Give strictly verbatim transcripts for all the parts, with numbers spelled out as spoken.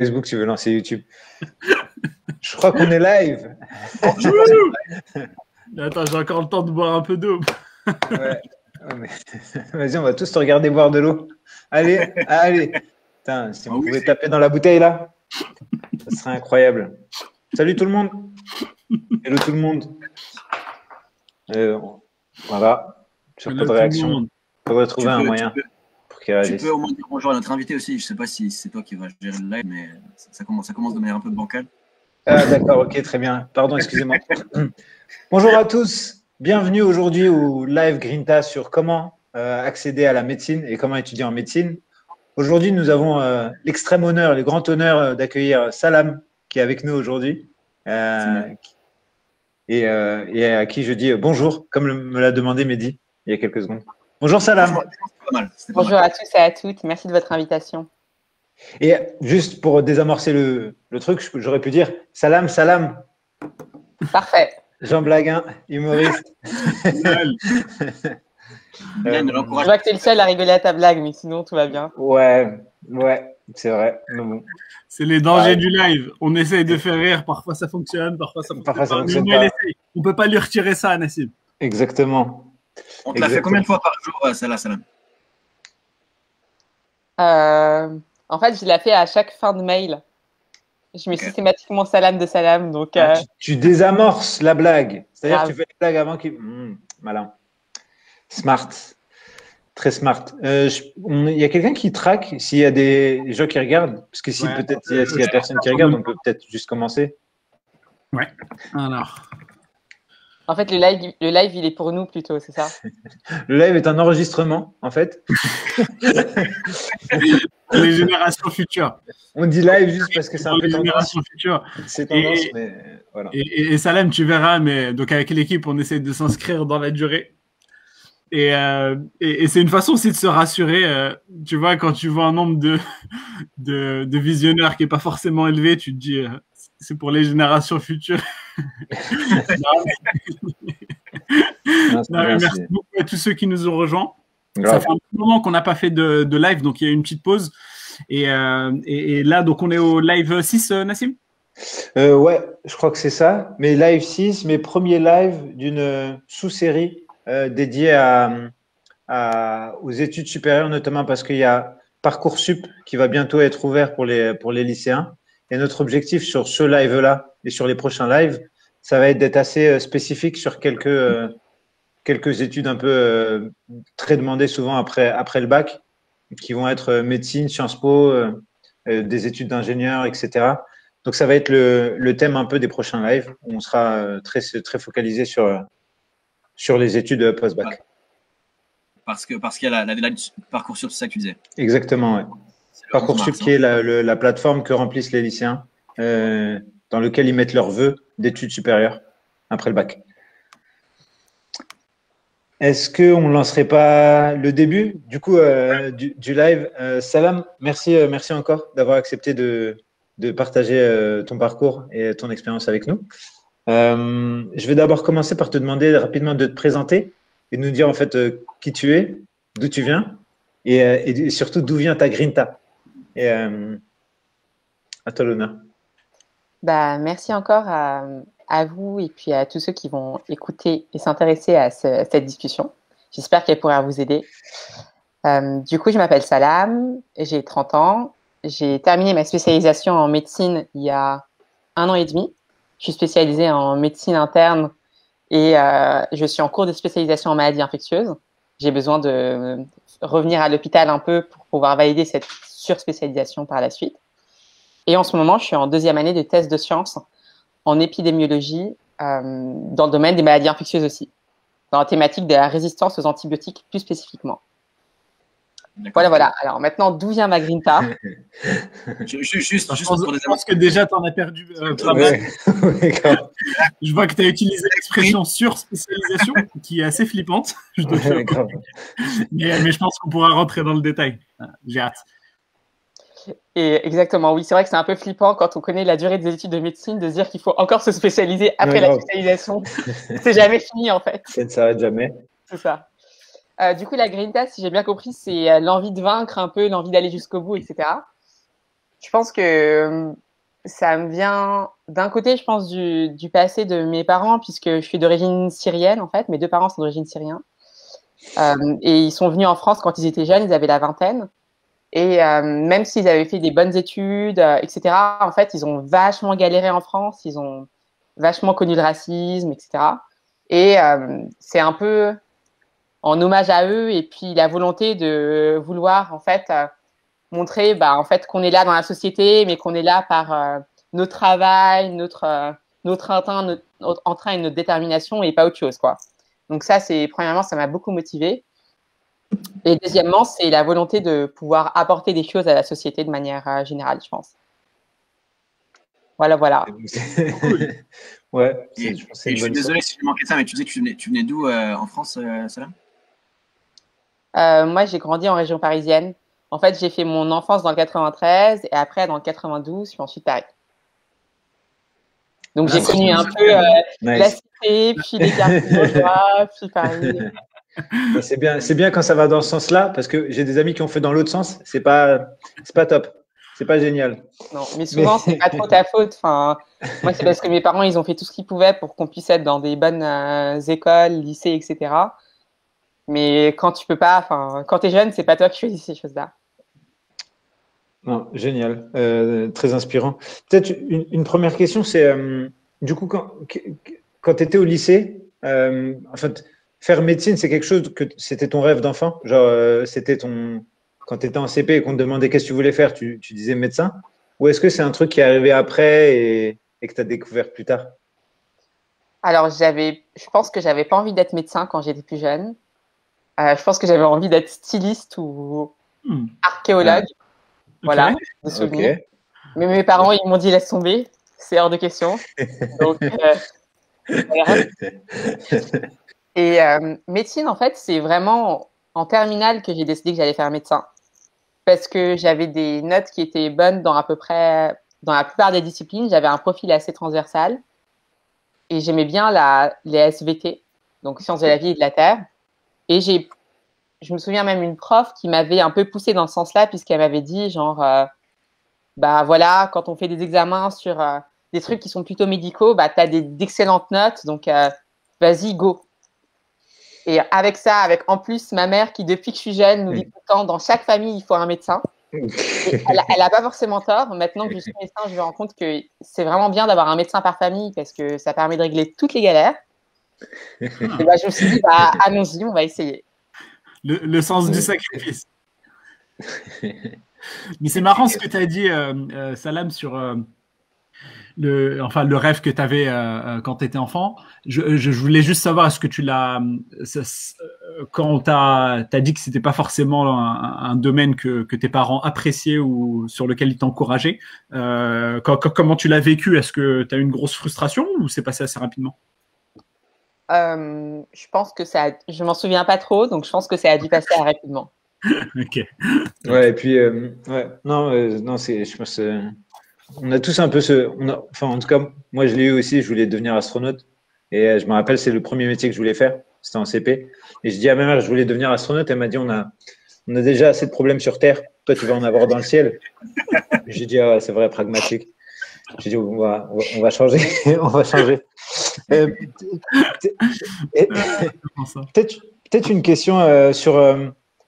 Facebook, tu veux lancer YouTube. Je crois qu'on est live. Attends, j'ai encore le temps de boire un peu d'eau. Ouais. Vas-y, on va tous te regarder boire de l'eau. Allez, allez. Putain, si on pouvait taper dans la bouteille là, ça serait incroyable. Salut tout le monde. Hello tout le monde. Euh, voilà. Sur peu de réaction. Il faudrait trouver un moyen pour qu'il réagisse. Tu peux au moins dire bonjour à notre invité aussi. Je ne sais pas si c'est toi qui vas gérer le live, mais ça commence, ça commence de manière un peu bancale. Ah, d'accord, ok, très bien. Pardon, excusez-moi. Bonjour à tous. Bienvenue aujourd'hui au live Grinta sur comment euh, accéder à la médecine et comment étudier en médecine. Aujourd'hui, nous avons euh, l'extrême honneur, le grand honneur euh, d'accueillir Salam qui est avec nous aujourd'hui euh, et, euh, et à qui je dis bonjour, comme le, me l'a demandé Mehdi il y a quelques secondes. Bonjour Salam. Bonjour à tous et à toutes. Merci de votre invitation. Et juste pour désamorcer le, le truc, j'aurais pu dire Salam, Salam. Parfait. Jean Blaguin, humoriste. euh, je vois que tu es le seul à rigoler à ta blague, mais sinon tout va bien. Ouais, ouais, c'est vrai. Bon. C'est les dangers ouais. du live. On essaye de faire rire, parfois ça fonctionne, parfois ça parfois ça pas. fonctionne Mais pas. On ne peut pas lui retirer ça, Nassim. Exactement. On te l'a fait combien de fois par jour, Salah, Salam euh, En fait, je l'ai fait à chaque fin de mail. Je mets okay. systématiquement Salam de Salam. Donc, ah, euh... tu, tu désamorces la blague. C'est-à-dire que tu fais la blague avant qu'il… Mmh, malin. Smart. Très smart. Il euh, y a quelqu'un qui traque s'il y a des gens qui regardent. Parce que si ouais, peut-être s'il y, y a personne qui regarde, on peut peut-être juste commencer. Ouais. Alors… En fait, le live, le live, il est pour nous plutôt, c'est ça? Le live est un enregistrement, en fait. Les générations futures. On dit live juste parce que c'est un peu tendance. C'est tendance, et, mais voilà. Et, et, et Salam, tu verras, mais donc avec l'équipe, on essaie de s'inscrire dans la durée. Et, euh, et, et c'est une façon aussi de se rassurer. Euh, tu vois, quand tu vois un nombre de, de, de visionneurs qui n'est pas forcément élevé, tu te dis, euh, c'est pour les générations futures. non, mais... non, mais merci beaucoup à tous ceux qui nous ont rejoints. Grave. Ça fait un petit moment qu'on n'a pas fait de, de live, donc il y a eu une petite pause. Et, euh, et, et là, donc on est au live six, euh, Nassim euh, Ouais, je crois que c'est ça. Mais live six, mes premiers lives d'une sous-série euh, dédiée à, à, aux études supérieures, notamment parce qu'il y a Parcoursup qui va bientôt être ouvert pour les, pour les lycéens. Et notre objectif sur ce live-là et sur les prochains lives, ça va être d'être assez spécifique sur quelques, euh, quelques études un peu euh, très demandées souvent après, après le bac, qui vont être médecine, Sciences Po, euh, euh, des études d'ingénieur, et cetera. Donc, ça va être le, le thème un peu des prochains lives. On sera euh, très, très focalisé sur, sur les études post-bac. Parce que parce qu'il y a la, la deadline Parcoursup, c'est ça que tu disais. Exactement, oui. Parcoursup qui est la, le, la plateforme que remplissent les lycéens, euh, dans lequel ils mettent leurs vœux d'études supérieures après le bac. Est-ce qu'on ne lancerait pas le début du coup euh, du, du live euh, Salam, merci, euh, merci encore d'avoir accepté de, de partager euh, ton parcours et ton expérience avec nous. Euh, je vais d'abord commencer par te demander rapidement de te présenter et de nous dire en fait euh, qui tu es, d'où tu viens et, euh, et surtout d'où vient ta grinta. Et euh, à toi l'honneur. Bah, merci encore à, à vous et puis à tous ceux qui vont écouter et s'intéresser à, ce, à cette discussion. J'espère qu'elle pourra vous aider. Euh, du coup, je m'appelle Salam, j'ai trente ans. J'ai terminé ma spécialisation en médecine il y a un an et demi. Je suis spécialisée en médecine interne et euh, je suis en cours de spécialisation en maladies infectieuses. J'ai besoin de revenir à l'hôpital un peu pour pouvoir valider cette surspécialisation par la suite. Et en ce moment, je suis en deuxième année de thèse de sciences en épidémiologie euh, dans le domaine des maladies infectieuses aussi, dans la thématique de la résistance aux antibiotiques plus spécifiquement. Voilà, voilà. Alors maintenant, d'où vient ma grinta? je, je, Juste, juste pense, pour des je pense que déjà, tu en as perdu euh, pas mal. Je vois que tu as utilisé l'expression surspécialisation, qui est assez flippante. Je dois ouais, mais, mais je pense qu'on pourra rentrer dans le détail. J'ai hâte. Et exactement, oui, c'est vrai que c'est un peu flippant quand on connaît la durée des études de médecine de se dire qu'il faut encore se spécialiser après ouais, la spécialisation. C'est jamais fini en fait. Ça ne s'arrête jamais. C'est ça. Euh, du coup, la grinta, si j'ai bien compris, c'est l'envie de vaincre un peu, l'envie d'aller jusqu'au bout, et cetera. Je pense que ça me vient d'un côté, je pense, du, du passé de mes parents, puisque je suis d'origine syrienne, en fait. Mes deux parents sont d'origine syrienne. Euh, et ils sont venus en France quand ils étaient jeunes, ils avaient la vingtaine. Et euh, même s'ils avaient fait des bonnes études, euh, et cetera, en fait, ils ont vachement galéré en France, ils ont vachement connu le racisme, et cetera. Et euh, c'est un peu en hommage à eux et puis la volonté de vouloir, en fait, euh, montrer bah, en fait, qu'on est là dans la société, mais qu'on est là par euh, notre travail, notre, euh, notre, entrain, notre, notre entrain et notre détermination et pas autre chose, quoi. Donc ça, c'est premièrement, ça m'a beaucoup motivée. Et deuxièmement, c'est la volonté de pouvoir apporter des choses à la société de manière euh, générale, je pense. Voilà, voilà. Ouais, Et, je pense que c'est et une je suis bonne désolé si je manquais ça, mais tu disais que tu venais, tu venais d'où euh, en France, euh, Salam? euh, Moi, j'ai grandi en région parisienne. En fait, j'ai fait mon enfance dans le quatre-vingt-treize et après dans le quatre-vingt-douze, puis ensuite Paris. Donc, Ah, j'ai c'est connu bien. un peu euh, Nice. la cité, puis les quartiers bourgeois, puis Paris. C'est bien, c'est bien quand ça va dans ce sens-là, parce que j'ai des amis qui ont fait dans l'autre sens. C'est pas, c'est pas top. C'est pas génial. Non, mais souvent, c'est pas trop ta faute. Enfin, moi, c'est parce que mes parents, ils ont fait tout ce qu'ils pouvaient pour qu'on puisse être dans des bonnes euh, écoles, lycées, et cetera. Mais quand tu peux pas, enfin, quand t'es jeune, c'est pas toi qui choisis ces choses-là. Non, génial, euh, très inspirant. Peut-être une, une première question, c'est euh, du coup quand, quand tu étais au lycée, euh, en fait, faire médecine, c'est quelque chose que c'était ton rêve d'enfant, genre euh, c'était ton quand tu étais en C P et qu'on te demandait qu'est-ce que tu voulais faire, tu, tu disais médecin, ou est-ce que c'est un truc qui est arrivé après et, et que tu as découvert plus tard? Alors, j'avais, je pense que j'avais pas envie d'être médecin quand j'étais plus jeune. Euh, je pense que j'avais envie d'être styliste ou Hmm. archéologue. Ok. Voilà, de souvenirs. Ok. Mais mes parents, ils m'ont dit laisse tomber, c'est hors de question. Donc, euh, voilà. Et euh, médecine, en fait, c'est vraiment en terminale que j'ai décidé que j'allais faire médecin. Parce que j'avais des notes qui étaient bonnes dans à peu près, dans la plupart des disciplines. J'avais un profil assez transversal. Et j'aimais bien la, les S V T, donc sciences de la vie et de la terre. Et j'ai, je me souviens même une prof qui m'avait un peu poussée dans ce sens-là, puisqu'elle m'avait dit, genre, euh, bah voilà, quand on fait des examens sur euh, des trucs qui sont plutôt médicaux, bah t'as des, d'excellentes notes, donc euh, vas-y, go. Et avec ça, avec en plus ma mère qui, depuis que je suis jeune, nous dit tout le temps, dans chaque famille, il faut un médecin. Et elle n'a pas forcément tort. Maintenant que je suis médecin, je me rends compte que c'est vraiment bien d'avoir un médecin par famille parce que ça permet de régler toutes les galères. Et bah, je me suis dit, bah, allons-y, on va essayer. Le, le sens du sacrifice. Mais c'est marrant ce que tu as dit, euh, euh, Salam, sur euh, le, enfin, le rêve que tu avais euh, quand tu étais enfant. Je, je, je voulais juste savoir, est-ce que tu l'as, quand tu as dit que c'était pas forcément un, un domaine que, que tes parents appréciaient ou sur lequel ils t'encourageaient, euh, quand, comment tu l'as vécu? Est-ce que tu as eu une grosse frustration ou c'est passé assez rapidement? Euh, je pense que ça, a, je m'en souviens pas trop, donc je pense que ça a dû passer rapidement. Ok. Ouais, et puis, euh, ouais, non, euh, non, c'est, je pense, euh, on a tous un peu ce, on a, enfin, en tout cas, moi, je l'ai eu aussi, je voulais devenir astronaute. Et euh, je me rappelle, c'est le premier métier que je voulais faire, c'était en C P. Et je dis à ma mère, je voulais devenir astronaute. Elle m'a dit, on a, on a déjà assez de problèmes sur Terre. Toi, tu vas en avoir dans le ciel. J'ai dit, ah ouais, c'est vrai, pragmatique. J'ai dit, on va, on va, on va changer, on va changer. Euh, peut-être, peut-être une question euh, sur. Euh,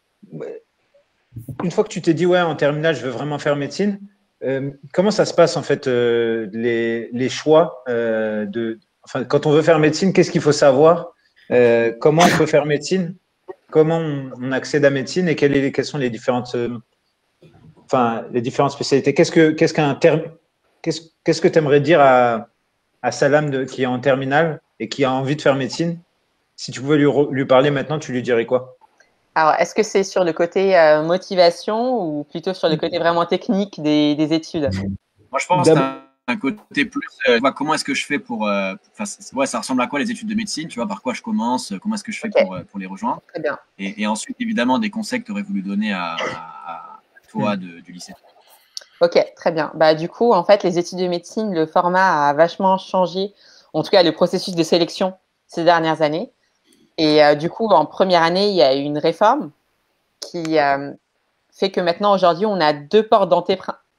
une fois que tu t'es dit, ouais, en terminale, je veux vraiment faire médecine, euh, comment ça se passe en fait, euh, les, les choix euh, de. Enfin, quand on veut faire médecine, qu'est-ce qu'il faut savoir? Euh, comment on peut faire médecine? Comment on, on accède à médecine et quelles, est, quelles sont les différentes, euh, enfin, les différentes spécialités? Qu'est-ce que, qu'est-ce qu'un terme, qu'est-ce, qu'est-ce que tu aimerais dire à, à Salam de, qui est en terminale et qui a envie de faire médecine? Si tu pouvais lui, lui parler maintenant, tu lui dirais quoi? Alors, est-ce que c'est sur le côté euh, motivation ou plutôt sur le côté vraiment technique des, des études? Moi, je pense que c'est un, un côté plus. Euh, comment est-ce que je fais pour. Euh, ouais, ça ressemble à quoi les études de médecine? Tu vois, par quoi je commence? Comment est-ce que je fais okay. pour, pour les rejoindre? Très bien. Et, et ensuite, évidemment, des conseils que tu aurais voulu donner à, à, à toi de, du lycée. Ok, très bien. Bah, du coup, en fait, les études de médecine, le format a vachement changé. En tout cas, le processus de sélection ces dernières années. Et euh, du coup, en première année, il y a eu une réforme qui euh, fait que maintenant, aujourd'hui, on a deux portes d'entrée,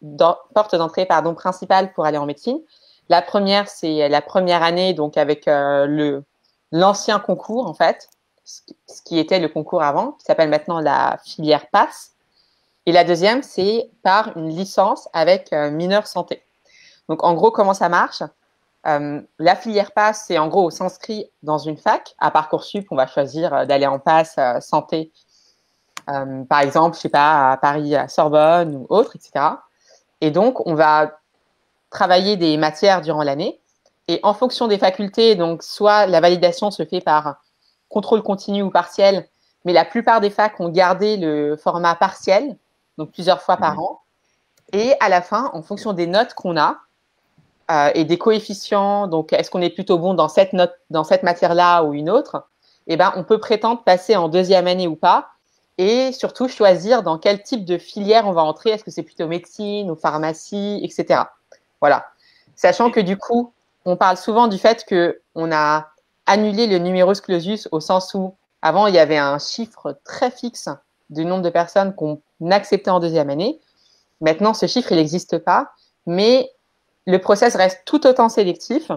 portes d'entrée pardon, principales pour aller en médecine. La première, c'est la première année, donc avec euh, le, l'ancien concours, en fait, ce qui était le concours avant, qui s'appelle maintenant la filière PASS. Et la deuxième, c'est par une licence avec euh, mineur santé. Donc, en gros, comment ça marche? euh, La filière PASS, c'est en gros, on s'inscrit dans une fac. À Parcoursup, on va choisir euh, d'aller en PASS euh, santé, euh, par exemple, je sais pas, à Paris, à Sorbonne ou autre, et cetera. Et donc, on va travailler des matières durant l'année. Et en fonction des facultés, donc soit la validation se fait par contrôle continu ou partiel, mais la plupart des facs ont gardé le format partiel, donc plusieurs fois par an. Et à la fin, en fonction des notes qu'on a euh, et des coefficients, donc est-ce qu'on est plutôt bon dans cette note, dans cette matière-là ou une autre, eh ben, on peut prétendre passer en deuxième année ou pas, et surtout choisir dans quel type de filière on va entrer. Est-ce que c'est plutôt médecine ou pharmacie, et cetera. Voilà. Sachant que du coup, on parle souvent du fait qu'on a annulé le numerus clausus au sens où, avant, il y avait un chiffre très fixe du nombre de personnes qu'on acceptait en deuxième année. Maintenant, ce chiffre, il n'existe pas, mais le process reste tout autant sélectif.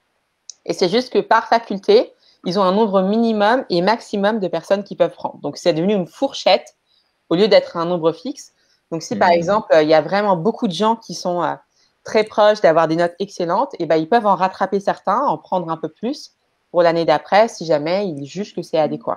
Et c'est juste que par faculté, ils ont un nombre minimum et maximum de personnes qui peuvent prendre. Donc, c'est devenu une fourchette au lieu d'être un nombre fixe. Donc, si par mmh. exemple, il y a vraiment beaucoup de gens qui sont euh, très proches d'avoir des notes excellentes, et ben, ils peuvent en rattraper certains, en prendre un peu plus pour l'année d'après, si jamais ils jugent que c'est adéquat.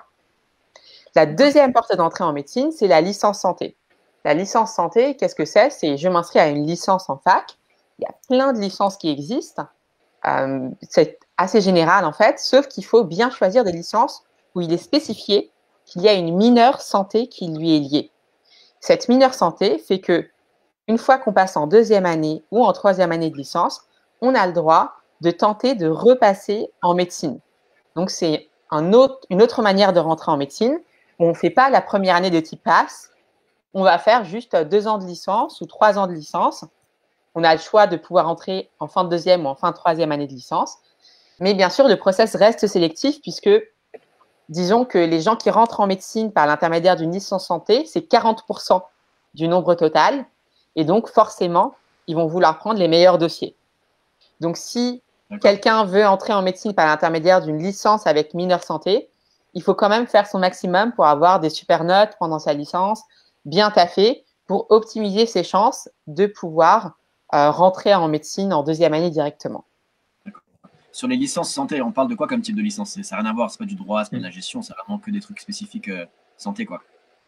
La deuxième porte d'entrée en médecine, c'est la licence santé. La licence santé, qu'est-ce que c'est? C'est je m'inscris à une licence en fac. Il y a plein de licences qui existent. Euh, c'est assez général en fait, sauf qu'il faut bien choisir des licences où il est spécifié qu'il y a une mineure santé qui lui est liée. Cette mineure santé fait que une fois qu'on passe en deuxième année ou en troisième année de licence, on a le droit de tenter de repasser en médecine. Donc, c'est un autre, une autre manière de rentrer en médecine. On ne fait pas la première année de type PASS. On va faire juste deux ans de licence ou trois ans de licence. On a le choix de pouvoir entrer en fin de deuxième ou en fin de troisième année de licence. Mais bien sûr, le process reste sélectif puisque, disons que les gens qui rentrent en médecine par l'intermédiaire d'une licence santé, c'est quarante pour cent du nombre total. Et donc, forcément, ils vont vouloir prendre les meilleurs dossiers. Donc, si quelqu'un veut entrer en médecine par l'intermédiaire d'une licence avec mineur santé, il faut quand même faire son maximum pour avoir des super notes pendant sa licence, bien taffé, pour optimiser ses chances de pouvoir euh, rentrer en médecine en deuxième année directement. Sur les licences santé, on parle de quoi comme type de licence? Ça n'a rien à voir, c'est pas du droit, c'est pas de la gestion, c'est vraiment que des trucs spécifiques euh, santé, quoi.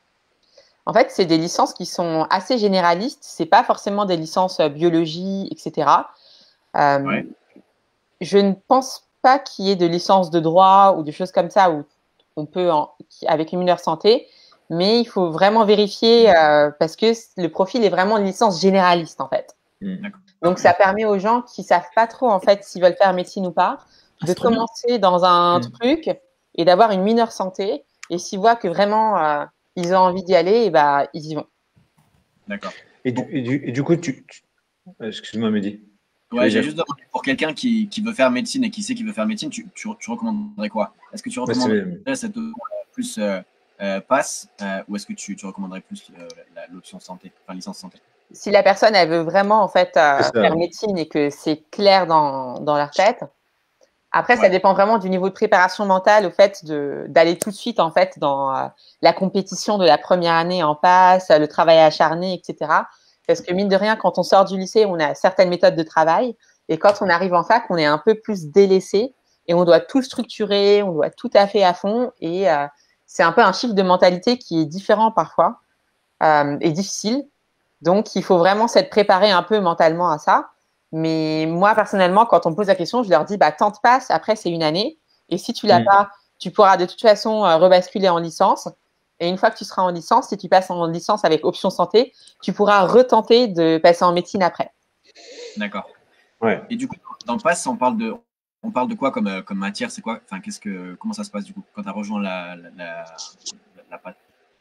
En fait, c'est des licences qui sont assez généralistes. C'est pas forcément des licences biologie, et cetera. Euh, ouais. Je ne pense pas qu'il y ait de licences de droit ou de choses comme ça où on peut, en, avec une mineure santé, mais il faut vraiment vérifier euh, parce que le profil est vraiment une licence généraliste en fait. Mmh. Donc, ça permet aux gens qui savent pas trop en fait s'ils veulent faire médecine ou pas de commencer bien. dans un mmh. truc et d'avoir une mineure santé. Et s'ils voient que vraiment euh, ils ont envie d'y aller, et bah, ils y vont. D'accord. Et du, et du, et du coup, tu, tu... excuse-moi, Mehdi. Ouais, j'ai juste demandé pour quelqu'un qui, qui veut faire médecine et qui sait qu'il veut faire médecine, tu, tu, tu recommanderais quoi? Est-ce que tu recommanderais ouais, cette plus euh, euh, passe euh, ou est-ce que tu, tu recommanderais plus euh, l'option santé, enfin licence santé? Si la personne elle veut vraiment en fait euh, faire médecine et que c'est clair dans, dans leur tête, après ouais. ça dépend vraiment du niveau de préparation mentale au fait de d'aller tout de suite en fait dans euh, la compétition de la première année en passe, le travail acharné, et cetera. Parce que mine de rien, quand on sort du lycée, on a certaines méthodes de travail. Et quand on arrive en fac, on est un peu plus délaissé et on doit tout structurer, on doit tout à fait à fond. Et euh, c'est un peu un chiffre de mentalité qui est différent parfois euh, et difficile. Donc, il faut vraiment s'être préparé un peu mentalement à ça. Mais moi, personnellement, quand on me pose la question, je leur dis, bah, tente passe, après, c'est une année. Et si tu l'as mmh. pas, tu pourras de toute façon euh, rebasculer en licence. Et une fois que tu seras en licence, si tu passes en licence avec option santé, tu pourras retenter de passer en médecine après. D'accord. Ouais. Et du coup, dans le pass, on parle de, on parle de quoi comme, comme matière? C'est quoi? Enfin, qu'est-ce que, comment ça se passe du coup quand tu as rejoint la, la, la, la P A S?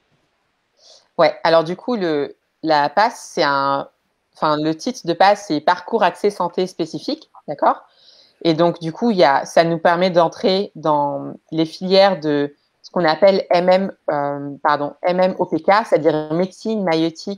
Ouais. Alors du coup, le, la P A S, c'est un, enfin le titre de P A S, c'est parcours accès santé spécifique, d'accord? Et donc du coup, il y a, ça nous permet d'entrer dans les filières de ce qu'on appelle M M, euh, pardon, M M O P K, c'est-à-dire médecine, maïeutique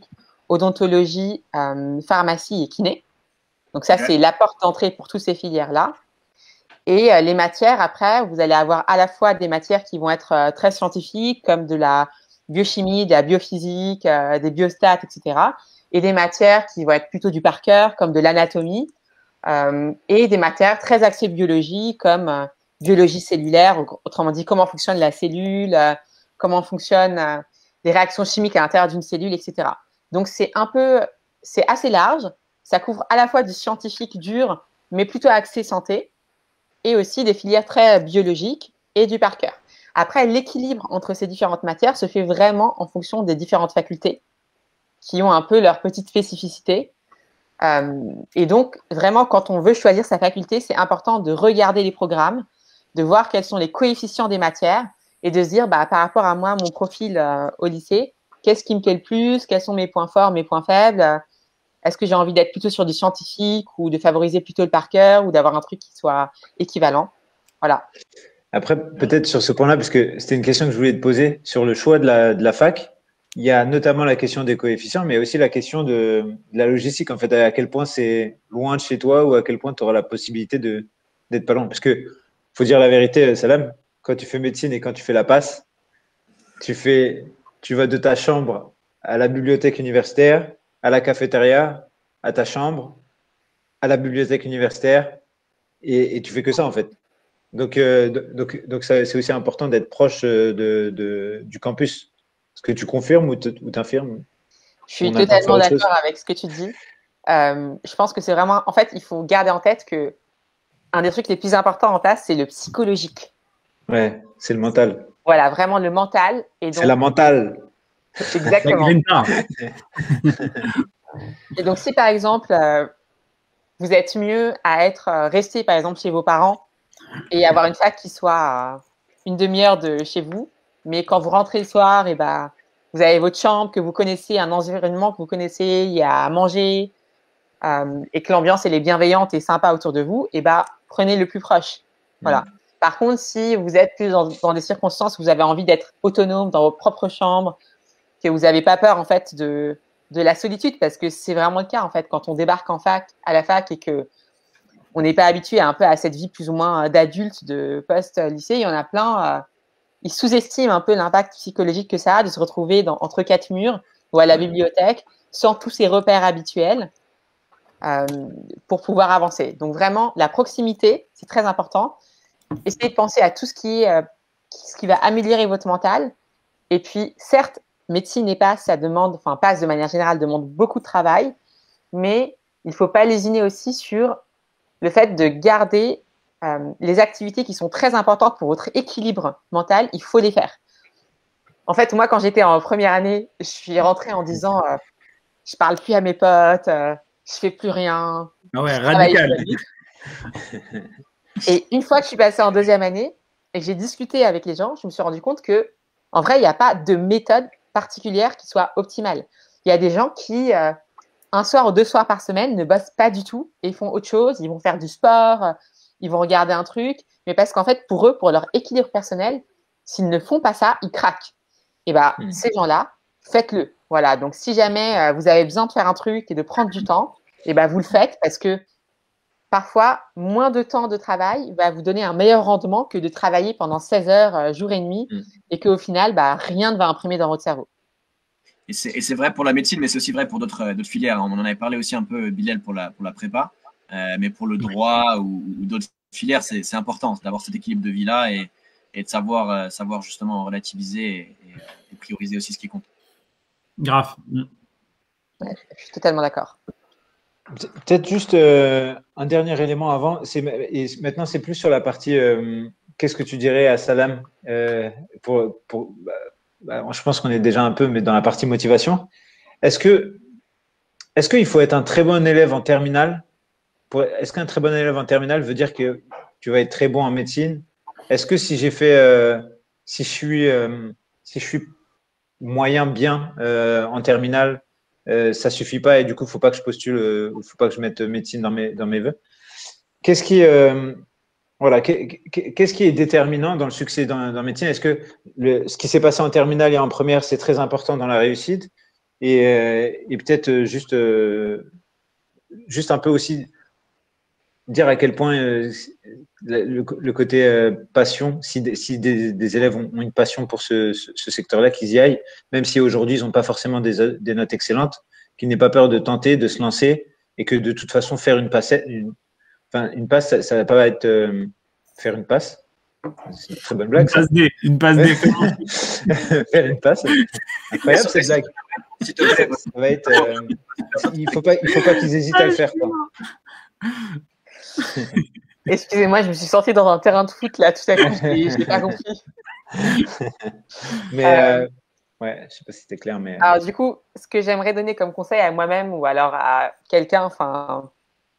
odontologie, euh, pharmacie et kiné. Donc ça, okay. c'est la porte d'entrée pour toutes ces filières-là. Et euh, les matières, après, vous allez avoir à la fois des matières qui vont être euh, très scientifiques, comme de la biochimie, de la biophysique, euh, des biostats, et cetera. Et des matières qui vont être plutôt du par cœur, comme de l'anatomie. Euh, et des matières très axées biologie, comme euh, biologie cellulaire, autrement dit, comment fonctionne la cellule, euh, comment fonctionnent euh, les réactions chimiques à l'intérieur d'une cellule, et cetera. Donc, c'est un peu, c'est assez large. Ça couvre à la fois du scientifique dur, mais plutôt axé santé, et aussi des filières très biologiques et du par cœur. Après, l'équilibre entre ces différentes matières se fait vraiment en fonction des différentes facultés qui ont un peu leur petite spécificité. Euh, et donc, vraiment, quand on veut choisir sa faculté, c'est important de regarder les programmes, de voir quels sont les coefficients des matières et de se dire, bah, par rapport à moi, mon profil euh, au lycée, qu'est-ce qui me plaît le plus, quels sont mes points forts, mes points faibles, est-ce que j'ai envie d'être plutôt sur du scientifique ou de favoriser plutôt le par cœur ou d'avoir un truc qui soit équivalent. Voilà. Après, peut-être sur ce point-là, parce que c'était une question que je voulais te poser sur le choix de la, de la fac. Il y a notamment la question des coefficients, mais aussi la question de, de la logistique. En fait, à quel point c'est loin de chez toi ou à quel point tu auras la possibilité de, d'être pas loin. Parce que, faut dire la vérité, Salam, quand tu fais médecine et quand tu fais la passe, tu fais, tu vas de ta chambre à la bibliothèque universitaire, à la cafétéria, à ta chambre, à la bibliothèque universitaire, et, et tu fais que ça, en fait. Donc, euh, donc, donc ça, c'est aussi important d'être proche de, de, du campus. Est-ce que tu confirmes ou t'infirmes? Je suis totalement d'accord avec ce que tu dis. Euh, je pense que c'est vraiment… En fait, il faut garder en tête que un des trucs les plus importants en place, c'est le psychologique. Ouais, c'est le mental. Voilà, vraiment le mental. C'est la mentale. Exactement. Et donc, si par exemple, euh, vous êtes mieux à être euh, resté par exemple chez vos parents et avoir une fac qui soit à une demi-heure de chez vous, mais quand vous rentrez le soir, et ben, vous avez votre chambre que vous connaissez, un environnement que vous connaissez, il y a à manger euh, et que l'ambiance elle est bienveillante et sympa autour de vous, et ben, prenez le plus proche. Voilà. Mmh. Par contre, si vous êtes plus dans, dans des circonstances où vous avez envie d'être autonome dans vos propres chambres, que vous n'avez pas peur en fait de, de la solitude, parce que c'est vraiment le cas en fait quand on débarque en fac, à la fac et que on n'est pas habitué un peu à cette vie plus ou moins d'adulte, de post-lycée, il y en a plein, euh, ils sous-estiment un peu l'impact psychologique que ça a de se retrouver dans, entre quatre murs ou à la bibliothèque sans tous ces repères habituels euh, pour pouvoir avancer. Donc vraiment, la proximité, c'est très important. Essayez de penser à tout ce qui, est, euh, ce qui va améliorer votre mental. Et puis, certes, médecine et passe, ça demande, enfin passe de manière générale, demande beaucoup de travail, mais il ne faut pas lésiner aussi sur le fait de garder euh, les activités qui sont très importantes pour votre équilibre mental, il faut les faire. En fait, moi, quand j'étais en première année, je suis rentrée en disant euh, je parle plus à mes potes, euh, je fais plus rien. Ah ouais, radical. Et une fois que je suis passée en deuxième année et que j'ai discuté avec les gens, je me suis rendu compte que, en vrai, il n'y a pas de méthode particulière qui soit optimale. Il y a des gens qui euh, un soir ou deux soirs par semaine ne bossent pas du tout et ils font autre chose, ils vont faire du sport, ils vont regarder un truc, mais parce qu'en fait, pour eux, pour leur équilibre personnel, s'ils ne font pas ça, ils craquent. Et bien, mmh. ces gens-là, faites-le. Voilà, donc si jamais euh, vous avez besoin de faire un truc et de prendre du temps, et ben vous le faites parce que parfois, moins de temps de travail va vous donner un meilleur rendement que de travailler pendant seize heures, euh, jour et nuit, mmh. et qu'au final, bah, rien ne va imprimer dans votre cerveau. Et c'est vrai pour la médecine, mais c'est aussi vrai pour d'autres filières. On en avait parlé aussi un peu, Bilal, pour la, pour la prépa. Euh, mais pour le droit ou, ou d'autres filières, c'est important d'avoir cet équilibre de vie-là et, et de savoir, euh, savoir justement relativiser et, et, et prioriser aussi ce qui compte. Grave. Ouais, je suis totalement d'accord. Peut-être juste euh, un dernier élément avant. Et maintenant, c'est plus sur la partie euh, qu'est-ce que tu dirais à Salam euh, pour, pour bah, bah, je pense qu'on est déjà un peu, mais dans la partie motivation. Est-ce que, est-ce qu'il faut être un très bon élève en terminale? Est-ce qu'un très bon élève en terminale veut dire que tu vas être très bon en médecine? Est-ce que si j'ai fait, euh, si je suis, euh, si je suis moyen bien euh, en terminale, euh, ça suffit pas et du coup, faut pas que je postule, euh, faut pas que je mette médecine dans mes dans mes vœux. Qu'est-ce qui euh, Voilà, qu'est-ce qui est déterminant dans le succès dans, dans médecine? Est-ce que le, ce qui s'est passé en terminale et en première, c'est très important dans la réussite? et, euh, et peut-être juste, euh, juste un peu aussi dire à quel point euh, le, le côté euh, passion, si, des, si des, des élèves ont, ont une passion pour ce, ce, ce secteur-là, qu'ils y aillent, même si aujourd'hui ils n'ont pas forcément des, des notes excellentes, qu'ils n'aient pas peur de tenter, de se lancer, et que de toute façon faire une passe, une, enfin une passe, ça, ça va pas être euh, faire une passe. C'est une très bonne blague. Une passe D, une passe D. Faire une passe, incroyable cette blague. Ça va être, euh, il faut pas, il faut pas qu'ils hésitent à le faire, quoi. Excusez-moi, je me suis sortie dans un terrain de foot là, tout à coup, je n'ai pas compris. Mais euh, euh, ouais, je sais pas si c'était clair, mais. Alors du coup, ce que j'aimerais donner comme conseil à moi-même ou alors à quelqu'un, enfin,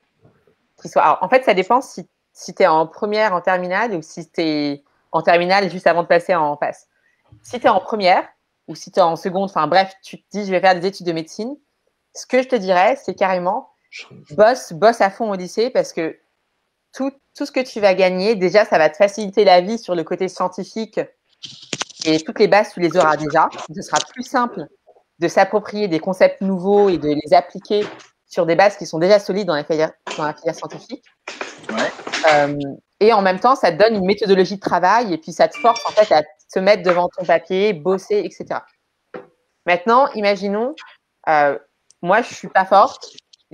qui soit. Alors, en fait, ça dépend si, si tu es en première, en terminale, ou si tu es en terminale juste avant de passer en passe. Si tu es en première ou si tu es en seconde, enfin bref, tu te dis je vais faire des études de médecine. Ce que je te dirais, c'est carrément bosse, bosse à fond au lycée parce que Tout, tout ce que tu vas gagner, déjà, ça va te faciliter la vie sur le côté scientifique et toutes les bases, tu les auras déjà. Ce sera plus simple de s'approprier des concepts nouveaux et de les appliquer sur des bases qui sont déjà solides dans la filière, dans la filière scientifique. Ouais. Euh, et en même temps, ça te donne une méthodologie de travail et puis ça te force en fait à te mettre devant ton papier, bosser, et cetera. Maintenant, imaginons, euh, moi, je suis pas forte.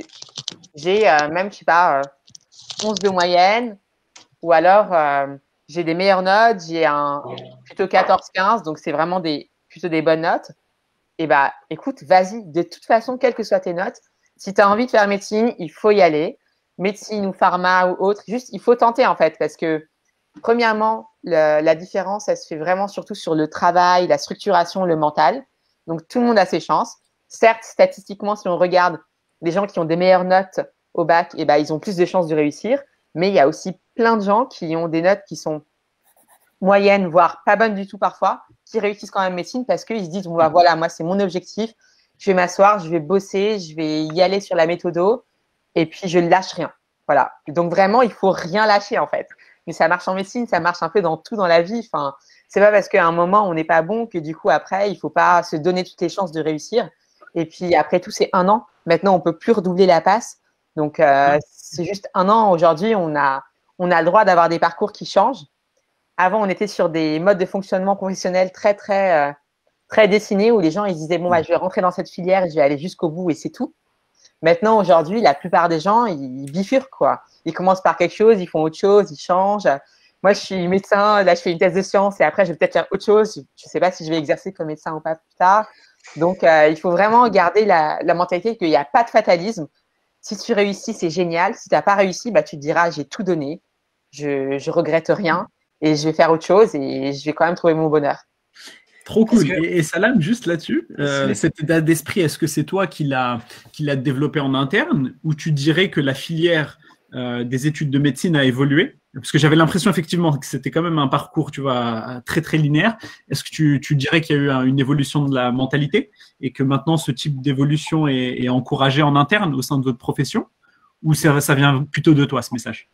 J'ai euh, même, je sais pas, euh, onze de moyenne, ou alors euh, j'ai des meilleures notes, j'ai un plutôt quatorze quinze, donc c'est vraiment des, plutôt des bonnes notes. Et bah, écoute, vas-y, de toute façon, quelles que soient tes notes, si tu as envie de faire médecine, il faut y aller. Médecine ou pharma ou autre, juste, il faut tenter en fait, parce que premièrement, le, la différence, elle se fait vraiment surtout sur le travail, la structuration, le mental. Donc, tout le monde a ses chances. Certes, statistiquement, si on regarde les gens qui ont des meilleures notes au bac, eh ben, ils ont plus de chances de réussir. Mais il y a aussi plein de gens qui ont des notes qui sont moyennes, voire pas bonnes du tout parfois, qui réussissent quand même médecine parce qu'ils se disent, bon, bah, voilà, moi, c'est mon objectif. Je vais m'asseoir, je vais bosser, je vais y aller sur la méthodo et puis je ne lâche rien. Voilà. Donc, vraiment, il faut rien lâcher, en fait. Mais ça marche en médecine, ça marche un peu dans tout dans la vie. Enfin, c'est pas parce qu'à un moment, on n'est pas bon que du coup, après, il faut pas se donner toutes les chances de réussir. Et puis, après tout, c'est un an. Maintenant, on peut plus redoubler la passe. Donc, euh, c'est juste un an. Aujourd'hui, on a, on a le droit d'avoir des parcours qui changent. Avant, on était sur des modes de fonctionnement professionnel très, très, euh, très dessinés où les gens, ils disaient, bon, bah, je vais rentrer dans cette filière et je vais aller jusqu'au bout et c'est tout. Maintenant, aujourd'hui, la plupart des gens, ils bifurquent, quoi. Ils commencent par quelque chose, ils font autre chose, ils changent. Moi, je suis médecin, là, je fais une thèse de sciences et après, je vais peut-être faire autre chose. Je ne sais pas si je vais exercer comme médecin ou pas plus tard. Donc, euh, il faut vraiment garder la, la mentalité qu'il n'y a pas de fatalisme. Si tu réussis, c'est génial. Si tu n'as pas réussi, bah, tu te diras, j'ai tout donné. Je, je regrette rien et je vais faire autre chose et je vais quand même trouver mon bonheur. Trop cool. Que... Et, et Salam, juste là-dessus, euh, cet état d'esprit, est-ce que c'est toi qui l'as qui l'a développé en interne ou tu dirais que la filière euh, des études de médecine a évolué? Parce que j'avais l'impression effectivement que c'était quand même un parcours, tu vois, très très linéaire. Est-ce que tu, tu dirais qu'il y a eu un, une évolution de la mentalité et que maintenant ce type d'évolution est, est encouragé en interne au sein de votre profession, ou ça, ça vient plutôt de toi ce message?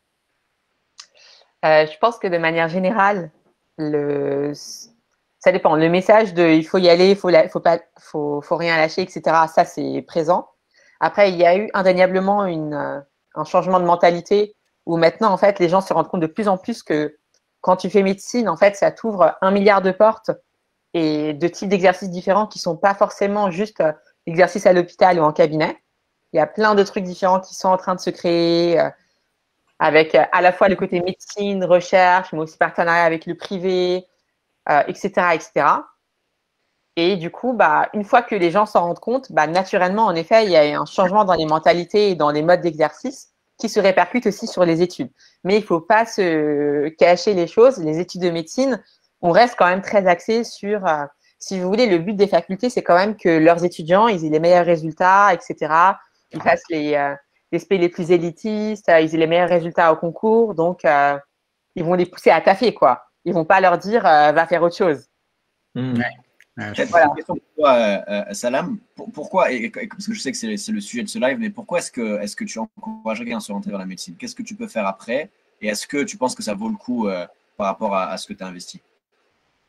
euh, Je pense que de manière générale, le ça dépend. Le message de il faut y aller, il faut, la, faut, pas, faut, faut rien lâcher, et cetera. Ça, c'est présent. Après, il y a eu indéniablement une, euh, un changement de mentalité où maintenant, en fait, les gens se rendent compte de plus en plus que quand tu fais médecine, en fait, ça t'ouvre un milliard de portes et de types d'exercices différents qui sont pas forcément juste euh, l'exercice à l'hôpital ou en cabinet. Il y a plein de trucs différents qui sont en train de se créer euh, avec euh, à la fois le côté médecine, recherche, mais aussi partenariat avec le privé, Euh, et cetera, et cetera. Et du coup, bah, une fois que les gens s'en rendent compte, bah, naturellement, en effet, il y a un changement dans les mentalités et dans les modes d'exercice qui se répercute aussi sur les études. Mais il ne faut pas se cacher les choses. Les études de médecine, on reste quand même très axé sur, euh, si vous voulez, le but des facultés, c'est quand même que leurs étudiants, ils aient les meilleurs résultats, et cetera. Ils fassent les, euh, les S P les plus élitistes, euh, ils aient les meilleurs résultats au concours. Donc, euh, ils vont les pousser à taffer, quoi. Ils vont pas leur dire euh, va faire autre chose. Mmh. Ouais. Ouais, voilà. Une question pour toi, euh, Salam. Pour, pourquoi, et, parce que je sais que c'est le sujet de ce live, mais pourquoi est-ce que, est-ce que tu encouragerais quelqu'un à se rentrer vers la médecine? Qu'est-ce que tu peux faire après? Et est-ce que tu penses que ça vaut le coup euh, par rapport à, à ce que tu as investi?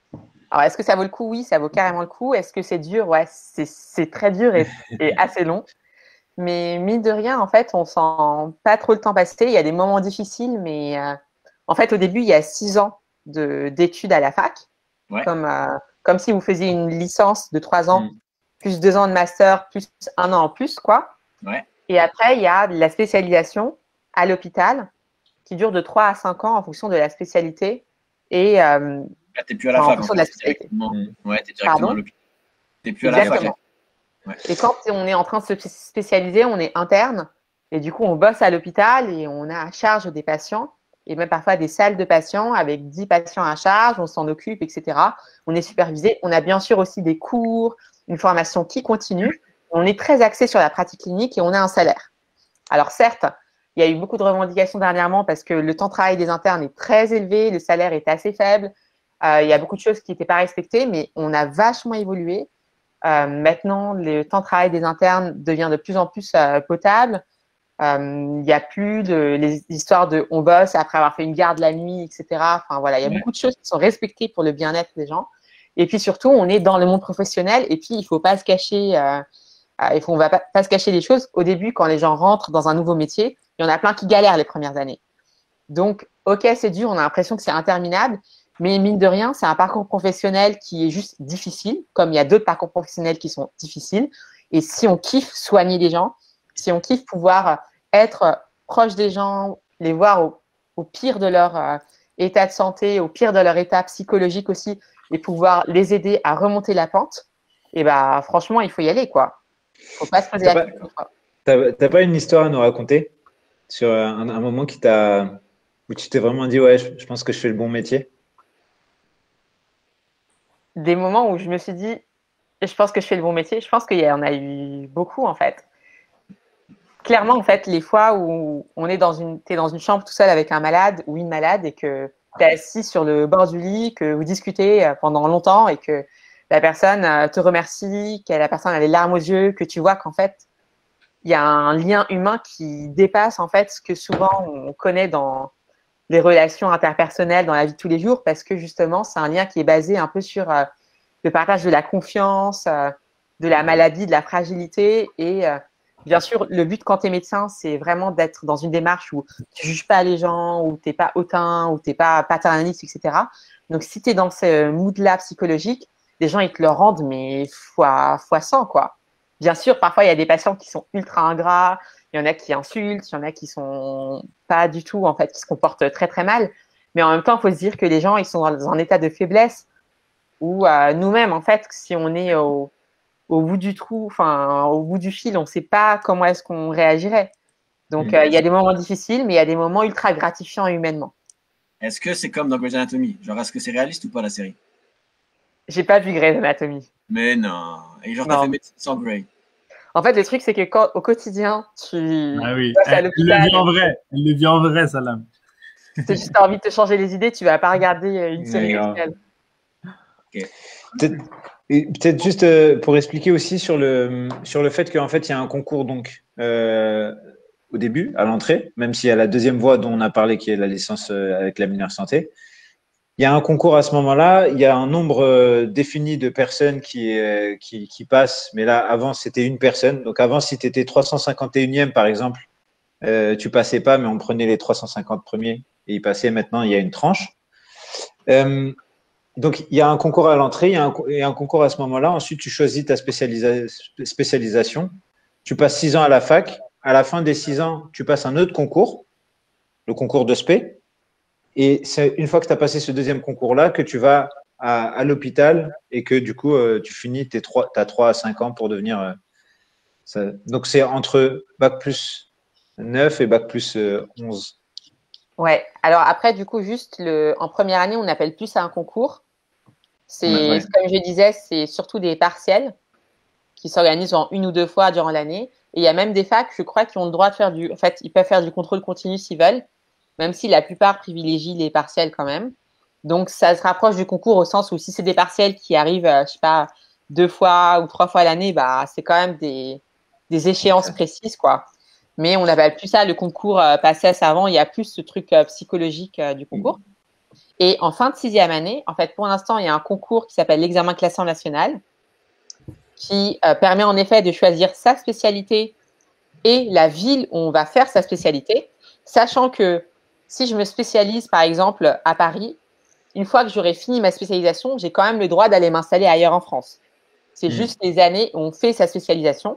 Alors, est-ce que ça vaut le coup? Oui, ça vaut carrément le coup. Est-ce que c'est dur? Ouais, c'est très dur et, et assez long. Mais mine de rien, en fait, on sent pas trop le temps passer. Il y a des moments difficiles, mais euh, en fait, au début, il y a six ans d'études à la fac, ouais. comme, euh, comme si vous faisiez une licence de trois ans, mmh. plus deux ans de master, plus un an en plus, quoi. Ouais. Et après, il y a la spécialisation à l'hôpital qui dure de trois à cinq ans en fonction de la spécialité. Et euh, là, t'es plus à la en fac. fonction En de la spécialité. Ouais, t'es directement à l'hôpital. T'es plus Exactement. à la fac. Ouais. Et quand on est en train de se spécialiser, on est interne et du coup, on bosse à l'hôpital et on a à charge des patients et même parfois des salles de patients avec dix patients à charge, on s'en occupe, et cetera. On est supervisé. On a bien sûr aussi des cours, une formation qui continue. On est très axé sur la pratique clinique et on a un salaire. Alors certes, il y a eu beaucoup de revendications dernièrement parce que le temps de travail des internes est très élevé, le salaire est assez faible. Euh, il y a beaucoup de choses qui n'étaient pas respectées, mais on a vachement évolué. Euh, maintenant, le temps de travail des internes devient de plus en plus euh, potable. Il euh, n'y a plus de, les histoires de on bosse après avoir fait une garde la nuit, et cetera. Enfin, voilà, il y a ouais. beaucoup de choses qui sont respectées pour le bien-être des gens. Et puis surtout, on est dans le monde professionnel et puis il ne faut pas se cacher, euh, euh, il faut, on va pas, pas se cacher les choses. Au début, quand les gens rentrent dans un nouveau métier, il y en a plein qui galèrent les premières années. Donc, ok, c'est dur, on a l'impression que c'est interminable. Mais mine de rien, c'est un parcours professionnel qui est juste difficile, comme il y a d'autres parcours professionnels qui sont difficiles. Et si on kiffe soigner les gens, si on kiffe pouvoir être proche des gens, les voir au, au pire de leur euh, état de santé, au pire de leur état psychologique aussi, et pouvoir les aider à remonter la pente, et bah franchement, il faut y aller, quoi. Faut pas se poser la question. T'as, t'as pas une histoire à nous raconter sur un, un moment qui t'a, où tu t'es vraiment dit, ouais, je, je pense que je fais le bon métier? Des moments où je me suis dit, je pense que je fais le bon métier, je pense qu'il y en a eu beaucoup en fait. Clairement, en fait, les fois où on est dans une, t'es dans une chambre tout seul avec un malade ou une malade et que tu es assis sur le bord du lit, que vous discutez pendant longtemps et que la personne te remercie, que la personne a les larmes aux yeux, que tu vois qu'en fait, il y a un lien humain qui dépasse en fait ce que souvent on connaît dans les relations interpersonnelles dans la vie de tous les jours, parce que justement, c'est un lien qui est basé un peu sur euh, le partage de la confiance, euh, de la maladie, de la fragilité. Et euh, bien sûr, le but quand tu es médecin, c'est vraiment d'être dans une démarche où tu ne juges pas les gens, où tu n'es pas hautain, où tu n'es pas paternaliste, et cetera. Donc, si tu es dans ce mood-là psychologique, les gens, ils te le rendent, mais fois, fois cent, quoi. Bien sûr, parfois, il y a des patients qui sont ultra ingrats, il y en a qui insultent, il y en a qui sont pas du tout, en fait, qui se comportent très, très mal. Mais en même temps, il faut se dire que les gens, ils sont dans un état de faiblesse où euh, nous-mêmes, en fait, si on est au, au bout du trou, enfin, au bout du fil, on ne sait pas comment est-ce qu'on réagirait. Donc, mmh. euh, il y a des moments difficiles, mais il y a des moments ultra gratifiants humainement. Est-ce que c'est comme dans Grey's Anatomy? Genre, est-ce que c'est réaliste ou pas, la série? J'ai pas vu Grey's Anatomy. Mais non. Et genre, t'as fait médecine sans Grey. En fait, le truc, c'est que quand, au quotidien, tu ah oui. à elle, elle le vit en vrai. Elle le vit en vrai, Salam. Tu as juste envie de te changer les idées, tu vas pas regarder une série médicale. Okay. Peut-être, peut-être juste euh, pour expliquer aussi sur le, sur le fait qu'en fait, il y a un concours donc, euh, au début, à l'entrée, même s'il y a la deuxième voie dont on a parlé, qui est la licence euh, avec la mineure santé. Il y a un concours à ce moment-là, il y a un nombre euh, défini de personnes qui, euh, qui, qui passent, mais là, avant, c'était une personne. Donc, avant, si tu étais trois cent cinquante et unième, par exemple, euh, tu passais pas, mais on prenait les trois cent cinquante premiers et ils passaient. Maintenant, il y a une tranche. Euh, donc, il y a un concours à l'entrée, il y a un, il y a un concours à ce moment-là. Ensuite, tu choisis ta spécialisa- spécialisation. Tu passes six ans à la fac. À la fin des six ans, tu passes un autre concours, le concours de spé. Et c'est une fois que tu as passé ce deuxième concours-là que tu vas à, à l'hôpital et que du coup, euh, tu finis tes trois, t'as trois à cinq ans pour devenir. Euh, ça. Donc, c'est entre bac plus neuf et bac plus euh, onze. Ouais. Alors après, du coup, juste le, en première année, on appelle plus ça un concours. C'est, ouais, ouais. Comme je disais, c'est surtout des partiels qui s'organisent en une ou deux fois durant l'année. Et il y a même des facs, je crois, qui ont le droit de faire du. En fait, ils peuvent faire du contrôle continu s'ils veulent, même si la plupart privilégient les partiels quand même. Donc, ça se rapproche du concours au sens où si c'est des partiels qui arrivent, euh, je sais pas, deux fois ou trois fois l'année, bah, c'est quand même des, des échéances précises, quoi. Mais on n'appelle plus ça le concours euh, P A C E S avant. Il y a plus ce truc euh, psychologique euh, du concours. Et en fin de sixième année, en fait, pour l'instant, il y a un concours qui s'appelle l'examen classant national qui euh, permet en effet de choisir sa spécialité et la ville où on va faire sa spécialité, sachant que si je me spécialise, par exemple, à Paris, une fois que j'aurai fini ma spécialisation, j'ai quand même le droit d'aller m'installer ailleurs en France. C'est mmh. juste les années où on fait sa spécialisation.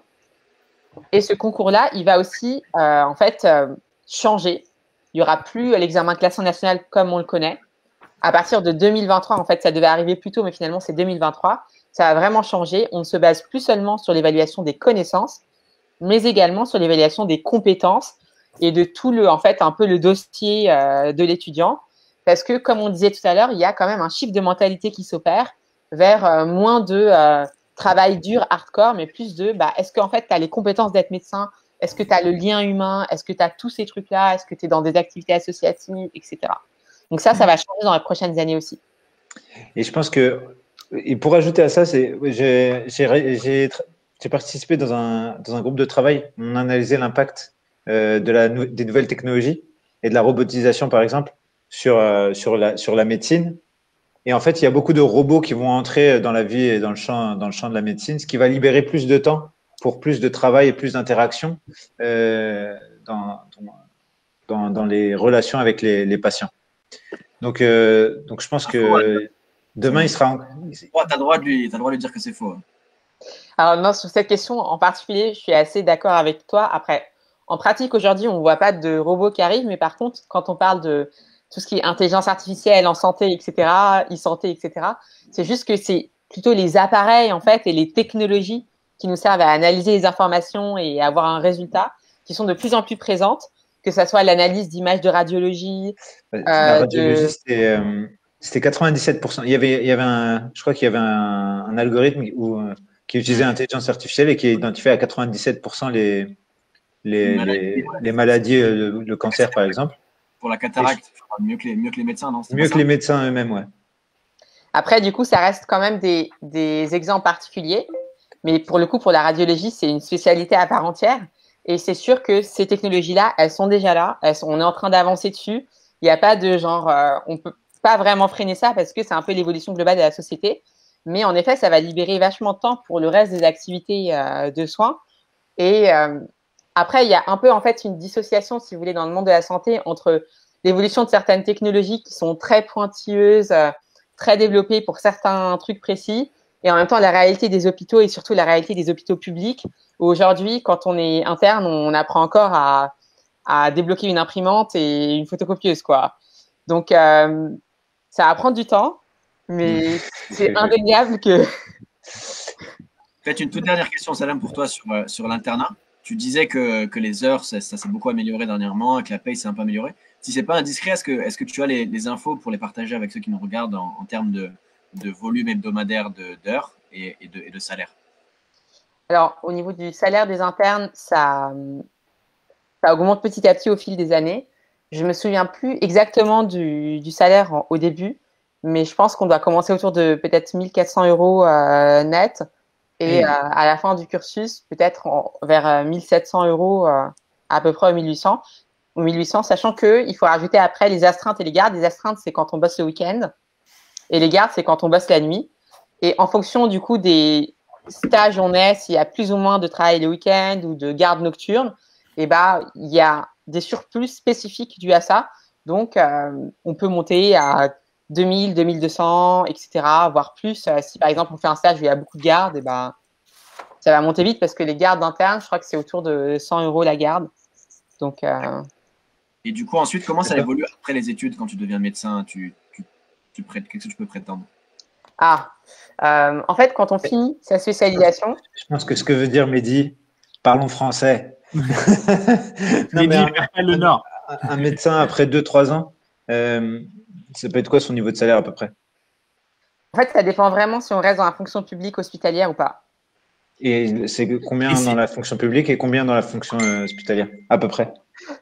Et ce concours-là, il va aussi, euh, en fait, euh, changer. Il n'y aura plus l'examen classant national comme on le connaît. À partir de deux mille vingt-trois, en fait, ça devait arriver plus tôt, mais finalement, c'est deux mille vingt-trois. Ça va vraiment changer. On ne se base plus seulement sur l'évaluation des connaissances, mais également sur l'évaluation des compétences et de tout le, en fait, un peu le dossier euh, de l'étudiant. Parce que, comme on disait tout à l'heure, il y a quand même un shift de mentalité qui s'opère vers euh, moins de euh, travail dur, hardcore, mais plus de, bah, est-ce qu'en fait, tu as les compétences d'être médecin? Est-ce que tu as le lien humain? Est-ce que tu as tous ces trucs-là? Est-ce que tu es dans des activités associatives, et cetera. Donc ça, ça va changer dans les prochaines années aussi. Et je pense que, et pour ajouter à ça, c'est, j'ai, j'ai, j'ai, j'ai participé dans un, dans un groupe de travail. On analysait l'impact euh, de la, des nouvelles technologies et de la robotisation, par exemple, sur, euh, sur, la, sur la médecine. Et en fait, il y a beaucoup de robots qui vont entrer dans la vie et dans le champ, dans le champ de la médecine, ce qui va libérer plus de temps pour plus de travail et plus d'interaction euh, dans, dans, dans les relations avec les, les patients. Donc, euh, donc, je pense que demain, il sera… En... Tu as le droit de lui, t'as le droit de lui dire que c'est faux. Alors non, sur cette question en particulier, je suis assez d'accord avec toi. Après, en pratique, aujourd'hui, on ne voit pas de robots qui arrivent, mais par contre, quand on parle de tout ce qui est intelligence artificielle en santé, et cetera, e-santé, et cetera, c'est juste que c'est plutôt les appareils, en fait, et les technologies qui nous servent à analyser les informations et avoir un résultat qui sont de plus en plus présentes, que ce soit l'analyse d'images de radiologie. La euh, radiologie, de... c'était, euh, c'était quatre-vingt-dix-sept pour cent. Il y avait, il y avait un, je crois qu'il y avait un, un algorithme où, euh, qui utilisait l'intelligence artificielle et qui identifiait à quatre-vingt-dix-sept pour cent les, les, les, les maladies, le, le cancer, par exemple. Pour la cataracte, je... mieux, que les, mieux que les médecins, non? Mieux que les médecins eux-mêmes, ouais. Après, du coup, ça reste quand même des, des exemples particuliers. Mais pour le coup, pour la radiologie, c'est une spécialité à part entière. Et c'est sûr que ces technologies-là, elles sont déjà là. Elles sont, on est en train d'avancer dessus. Il n'y a pas de genre, euh, on peut pas vraiment freiner ça parce que c'est un peu l'évolution globale de la société. Mais en effet, ça va libérer vachement de temps pour le reste des activités euh, de soins. Et euh, après, il y a un peu en fait une dissociation, si vous voulez, dans le monde de la santé entre l'évolution de certaines technologies qui sont très pointilleuses, euh, très développées pour certains trucs précis, et en même temps la réalité des hôpitaux et surtout la réalité des hôpitaux publics. Aujourd'hui, quand on est interne, on apprend encore à, à débloquer une imprimante et une photocopieuse, quoi. Donc, euh, ça va prendre du temps, mais c'est indéniable que… Peut-être une toute dernière question, Salam, pour toi sur, sur l'internat. Tu disais que, que les heures, ça, ça s'est beaucoup amélioré dernièrement, que la paye s'est un peu améliorée. Si ce n'est pas indiscret, est-ce que, est-ce que tu as les, les infos pour les partager avec ceux qui nous regardent en, en termes de, de volume hebdomadaire de, d'heures et, et, de, et de salaire? Alors, au niveau du salaire des internes, ça, ça augmente petit à petit au fil des années. Je ne me souviens plus exactement du, du salaire en, au début, mais je pense qu'on doit commencer autour de peut-être mille quatre cents euros euh, net et mmh. euh, à la fin du cursus, peut-être en, vers euh, mille sept cents euros euh, à peu près au mille huit cents, au mille huit cents, sachant qu'il faut rajouter après les astreintes et les gardes. Les astreintes, c'est quand on bosse le week-end et les gardes, c'est quand on bosse la nuit. Et en fonction du coup des stage on est, s'il y a plus ou moins de travail le week-end ou de garde nocturne, et bah, il y a des surplus spécifiques dus à ça. Donc, euh, on peut monter à deux mille, deux mille deux cents, et cetera, voire plus. Euh, si par exemple, on fait un stage où il y a beaucoup de gardes, et bah, ça va monter vite parce que les gardes internes, je crois que c'est autour de cent euros la garde. Donc, euh... Et du coup, ensuite, comment ça évolue après les études quand tu deviens médecin? Tu, tu, tu prêtes, qu'est-ce que tu peux prétendre? Ah, euh, en fait, quand on finit sa spécialisation… Je pense que ce que veut dire Mehdi, parlons français. non, Mehdi, un, le Nord. Un, un médecin, après deux trois ans, euh, ça peut être quoi son niveau de salaire à peu près? En fait, ça dépend vraiment si on reste dans la fonction publique hospitalière ou pas. Et c'est combien et dans la fonction publique et combien dans la fonction euh, hospitalière, à peu près?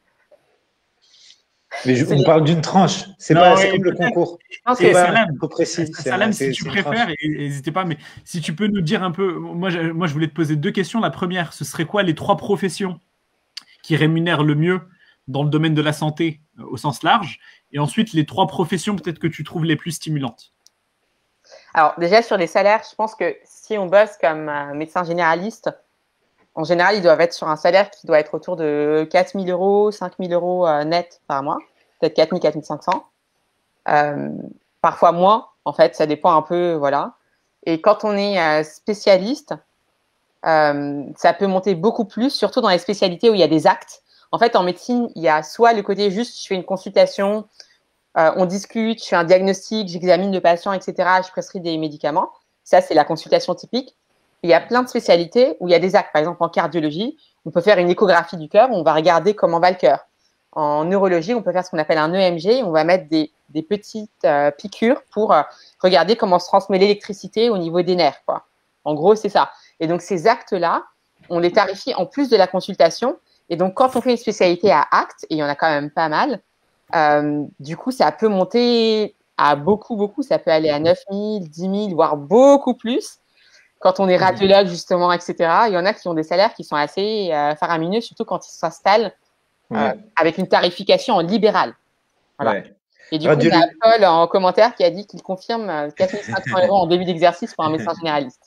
Mais je, on bien. parle d'une tranche, c'est pas ouais, comme le concours. C'est pas précis. Salam, si tu préfères, n'hésitez pas, mais si tu peux nous dire un peu, moi je, moi je voulais te poser deux questions. La première, ce serait quoi les trois professions qui rémunèrent le mieux dans le domaine de la santé euh, au sens large. Et ensuite, les trois professions peut-être que tu trouves les plus stimulantes. Alors déjà, sur les salaires, je pense que si on bosse comme euh, médecin généraliste, en général, ils doivent être sur un salaire qui doit être autour de quatre mille euros, cinq mille euros euh, net par mois, peut-être quatre mille, quatre mille cinq cents. Euh, parfois moins, en fait, ça dépend un peu, voilà. Et quand on est euh, spécialiste, euh, ça peut monter beaucoup plus, surtout dans les spécialités où il y a des actes. En fait, en médecine, il y a soit le côté juste, je fais une consultation, euh, on discute, je fais un diagnostic, j'examine le patient, et cetera, je prescris des médicaments. Ça, c'est la consultation typique. Il y a plein de spécialités où il y a des actes. Par exemple, en cardiologie, on peut faire une échographie du cœur, on va regarder comment va le cœur. En neurologie, on peut faire ce qu'on appelle un E M G, on va mettre des, des petites euh, piqûres pour euh, regarder comment se transmet l'électricité au niveau des nerfs, quoi. En gros, c'est ça. Et donc, ces actes-là, on les tarifie en plus de la consultation. Et donc, quand on fait une spécialité à actes, et il y en a quand même pas mal, euh, du coup, ça peut monter à beaucoup, beaucoup. Ça peut aller à neuf mille, dix mille, voire beaucoup plus. Quand on est radiologue, justement, et cetera. Il y en a qui ont des salaires qui sont assez euh, faramineux, surtout quand ils s'installent euh, ouais. avec une tarification en libéral. Voilà. Ouais. Et du Radio... coup, on a Paul en commentaire qui a dit qu'il confirme quatre mille cinq cents euros en début d'exercice pour un médecin généraliste.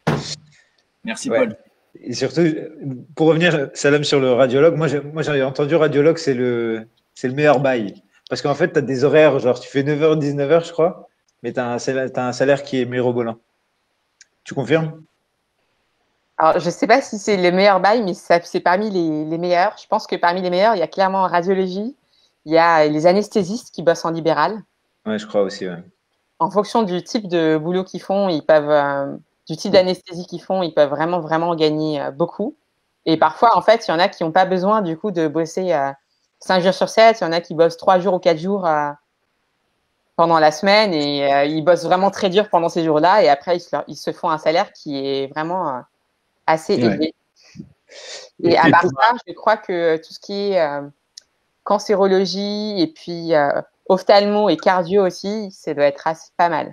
Merci, ouais. Paul. Et surtout, pour revenir, Salam, sur le radiologue, moi, j'ai, moi, j'ai entendu radiologue, c'est le, c'est le meilleur bail. Parce qu'en fait, tu as des horaires, genre tu fais neuf heures, dix-neuf heures, je crois, mais tu as un salaire, t'as un salaire qui est mirobolant. Tu confirmes? Alors, je ne sais pas si c'est le meilleur bail, mais ça, c'est parmi les, les meilleurs. Je pense que parmi les meilleurs, il y a clairement en radiologie, il y a les anesthésistes qui bossent en libéral. Oui, je crois aussi, ouais. En fonction du type de boulot qu'ils font, ils peuvent, euh, du type d'anesthésie qu'ils font, ils peuvent vraiment, vraiment gagner euh, beaucoup. Et parfois, en fait, il y en a qui n'ont pas besoin, du coup, de bosser euh, cinq jours sur sept. Il y en a qui bossent trois jours ou quatre jours euh, pendant la semaine et euh, ils bossent vraiment très dur pendant ces jours-là. Et après, ils se, ils se font un salaire qui est vraiment euh, assez ouais. élevé. Et, et à part ça, je crois que tout ce qui est euh, cancérologie et puis euh, ophtalmo et cardio aussi, ça doit être assez, pas mal.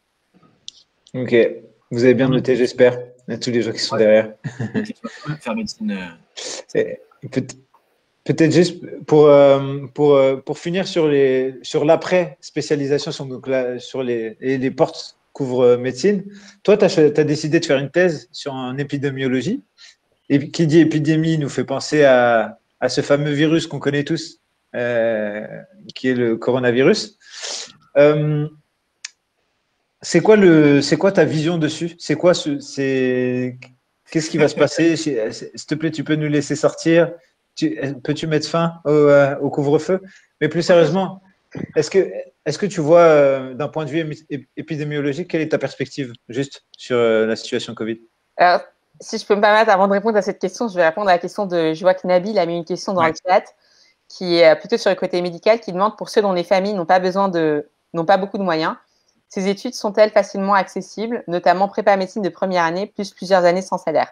Ok, vous avez bien noté, j'espère, à tous les gens qui sont ouais. derrière. Faire médecine. Peut- peut-être juste pour, euh, pour, euh, pour finir sur, les, sur l'après-spécialisation, sur, donc là, sur les, et les portes couvre médecine. Toi, tu as décidé de faire une thèse sur en épidémiologie. Et qui dit épidémie nous fait penser à, à ce fameux virus qu'on connaît tous, euh, qui est le coronavirus. Euh, c'est quoi le, c'est quoi ta vision dessus? C'est quoi ce, c'est, qu'est-ce qui va se passer? S'il te plaît, tu peux nous laisser sortir? Tu, peux-tu mettre fin au, euh, au couvre-feu? Mais plus sérieusement, est-ce que, est-ce que tu vois, euh, d'un point de vue épidémiologique, quelle est ta perspective juste sur euh, la situation Covid? Alors, si je peux me permettre, avant de répondre à cette question, je vais répondre à la question de, je vois que Nabil a mis une question dans ouais. le chat, qui est plutôt sur le côté médical, qui demande pour ceux dont les familles n'ont pas besoin de, n'ont pas beaucoup de moyens, ces études sont-elles facilement accessibles, notamment prépa médecine de première année, plus plusieurs années sans salaire?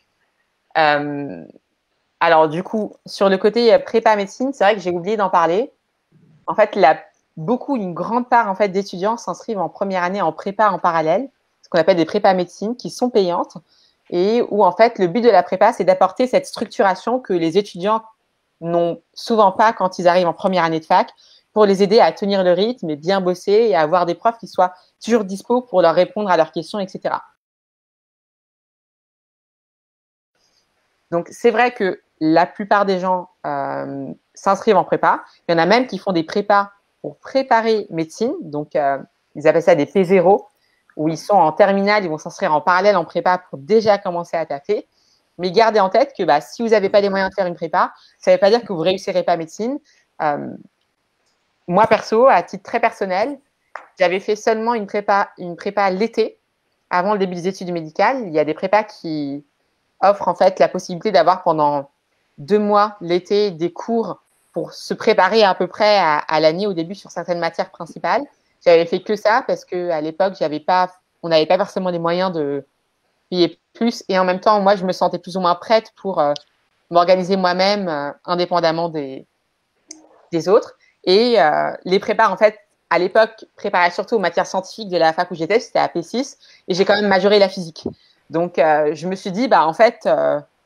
euh, Alors, du coup, sur le côté prépa médecine, c'est vrai que j'ai oublié d'en parler. En fait, la, beaucoup, une grande part en fait, d'étudiants s'inscrivent en première année en prépa en parallèle, ce qu'on appelle des prépa médecine, qui sont payantes, et où en fait, le but de la prépa, c'est d'apporter cette structuration que les étudiants n'ont souvent pas quand ils arrivent en première année de fac, pour les aider à tenir le rythme et bien bosser et à avoir des profs qui soient toujours dispo pour leur répondre à leurs questions, et cetera. Donc, c'est vrai que la plupart des gens euh, s'inscrivent en prépa. Il y en a même qui font des prépas pour préparer médecine. Donc, euh, ils appellent ça des P zéro, où ils sont en terminale, ils vont s'inscrire en parallèle en prépa pour déjà commencer à taffer. Mais gardez en tête que bah, si vous n'avez pas les moyens de faire une prépa, ça ne veut pas dire que vous ne réussirez pas médecine. Euh, moi, perso, à titre très personnel, j'avais fait seulement une prépa, une prépa l'été, avant le début des études médicales. Il y a des prépas qui offrent en fait la possibilité d'avoir pendant deux mois l'été des cours pour se préparer à peu près à, à l'année au début sur certaines matières principales. J'avais fait que ça parce qu'à l'époque, j'avais pas, on n'avait pas forcément les moyens de payer plus. Et en même temps, moi, je me sentais plus ou moins prête pour euh, m'organiser moi-même euh, indépendamment des, des autres. Et euh, les prépas, en fait, à l'époque, préparaient surtout aux matières scientifiques de la fac où j'étais, c'était à P six, et j'ai quand même majoré la physique. Donc, euh, je me suis dit, bah, en fait, euh,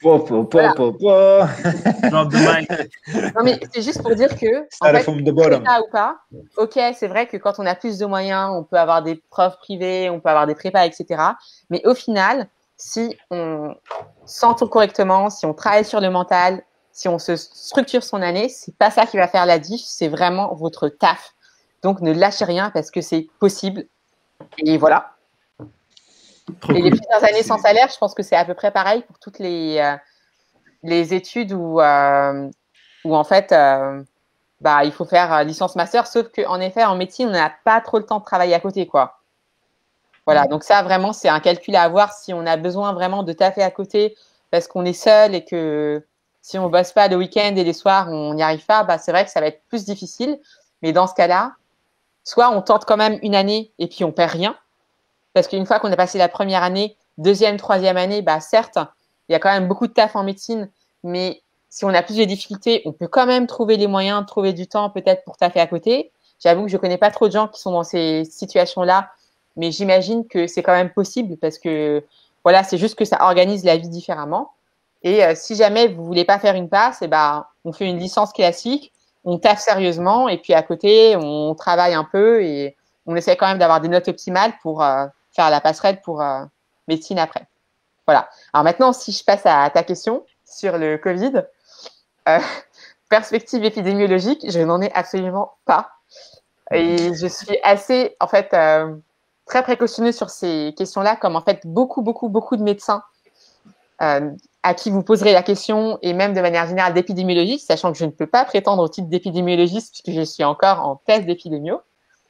Po, po, po, Voilà. po, po. Drop the mic. Non, mais c'est juste pour dire que, en Ça, la fait, forme de bottom. prépa ou pas, ok, c'est vrai que quand on a plus de moyens, on peut avoir des profs privés, on peut avoir des prépas, et cetera. Mais au final, si on s'entoure correctement, si on travaille sur le mental, si on se structure son année, c'est pas ça qui va faire la diff, c'est vraiment votre taf. Donc, ne lâchez rien parce que c'est possible. Et voilà. Trop Et cool. les plusieurs années sans salaire, je pense que c'est à peu près pareil pour toutes les, euh, les études où, euh, où en fait, euh, bah, il faut faire euh, licence master, sauf qu'en effet, en médecine, on n'a pas trop le temps de travailler à côté, quoi. Voilà, donc ça, vraiment, c'est un calcul à avoir si on a besoin vraiment de taffer à côté parce qu'on est seul et que si on ne bosse pas le week-end et les soirs, on n'y arrive pas, bah, c'est vrai que ça va être plus difficile. Mais dans ce cas-là, soit on tente quand même une année et puis on perd rien. Parce qu'une fois qu'on a passé la première année, deuxième, troisième année, bah, certes, il y a quand même beaucoup de taf en médecine, mais si on a plus de difficultés, on peut quand même trouver les moyens de trouver du temps peut-être pour taffer à côté. J'avoue que je ne connais pas trop de gens qui sont dans ces situations-là, mais j'imagine que c'est quand même possible parce que voilà, c'est juste que ça organise la vie différemment. Et euh, si jamais vous ne voulez pas faire une passe, eh ben, on fait une licence classique, on taffe sérieusement et puis à côté, on travaille un peu et on essaie quand même d'avoir des notes optimales pour euh, faire la passerelle pour euh, médecine après. Voilà. Alors maintenant, si je passe à ta question sur le Covid, euh, perspective épidémiologique, je n'en ai absolument pas. Et je suis assez, en fait, euh, très précautionneuse sur ces questions-là, comme en fait beaucoup, beaucoup, beaucoup de médecins euh, à qui vous poserez la question, et même de manière générale d'épidémiologiste, sachant que je ne peux pas prétendre au titre d'épidémiologiste puisque je suis encore en thèse d'épidémio.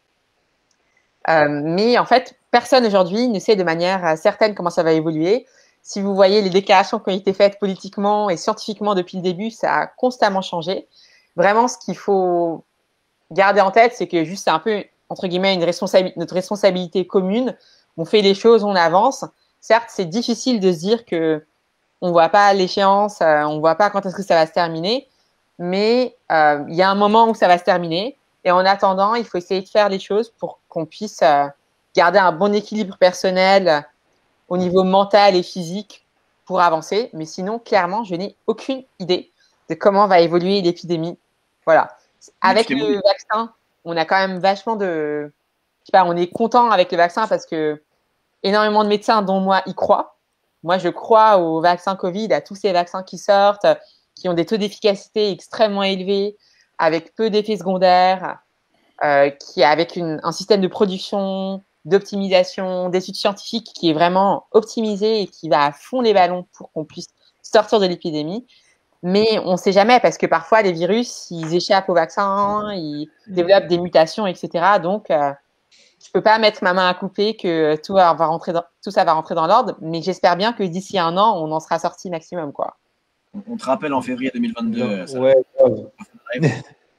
Euh, mais en fait, personne aujourd'hui ne sait de manière certaine comment ça va évoluer. Si vous voyez les déclarations qui ont été faites politiquement et scientifiquement depuis le début, ça a constamment changé. Vraiment, ce qu'il faut garder en tête, c'est que juste c'est un peu, entre guillemets, une responsabilité, notre responsabilité commune. On fait les choses, on avance. Certes, c'est difficile de se dire que on voit pas l'échéance, euh, on voit pas quand est-ce que ça va se terminer, mais euh, il y a un moment où ça va se terminer. Et en attendant, il faut essayer de faire les choses pour qu'on puisse euh, garder un bon équilibre personnel euh, au niveau mental et physique pour avancer. Mais sinon, clairement, je n'ai aucune idée de comment va évoluer l'épidémie. Voilà. Avec le vaccin, on a quand même vachement de… Je sais pas, on est content avec le vaccin parce que énormément de médecins, dont moi, y croient. Moi, je crois au vaccin Covid, à tous ces vaccins qui sortent, qui ont des taux d'efficacité extrêmement élevés, avec peu d'effets secondaires, euh, qui avec une, un système de production, d'optimisation, d'études scientifiques qui est vraiment optimisé et qui va à fond les ballons pour qu'on puisse sortir de l'épidémie. Mais on ne sait jamais parce que parfois, les virus, ils échappent au vaccin, ils développent des mutations, et cetera. Donc, euh, je ne peux pas mettre ma main à couper que tout, va rentrer dans, tout ça va rentrer dans l'ordre, mais j'espère bien que d'ici un an, on en sera sorti maximum, quoi. On te rappelle en février deux mille vingt-deux. Non, ouais, ouais.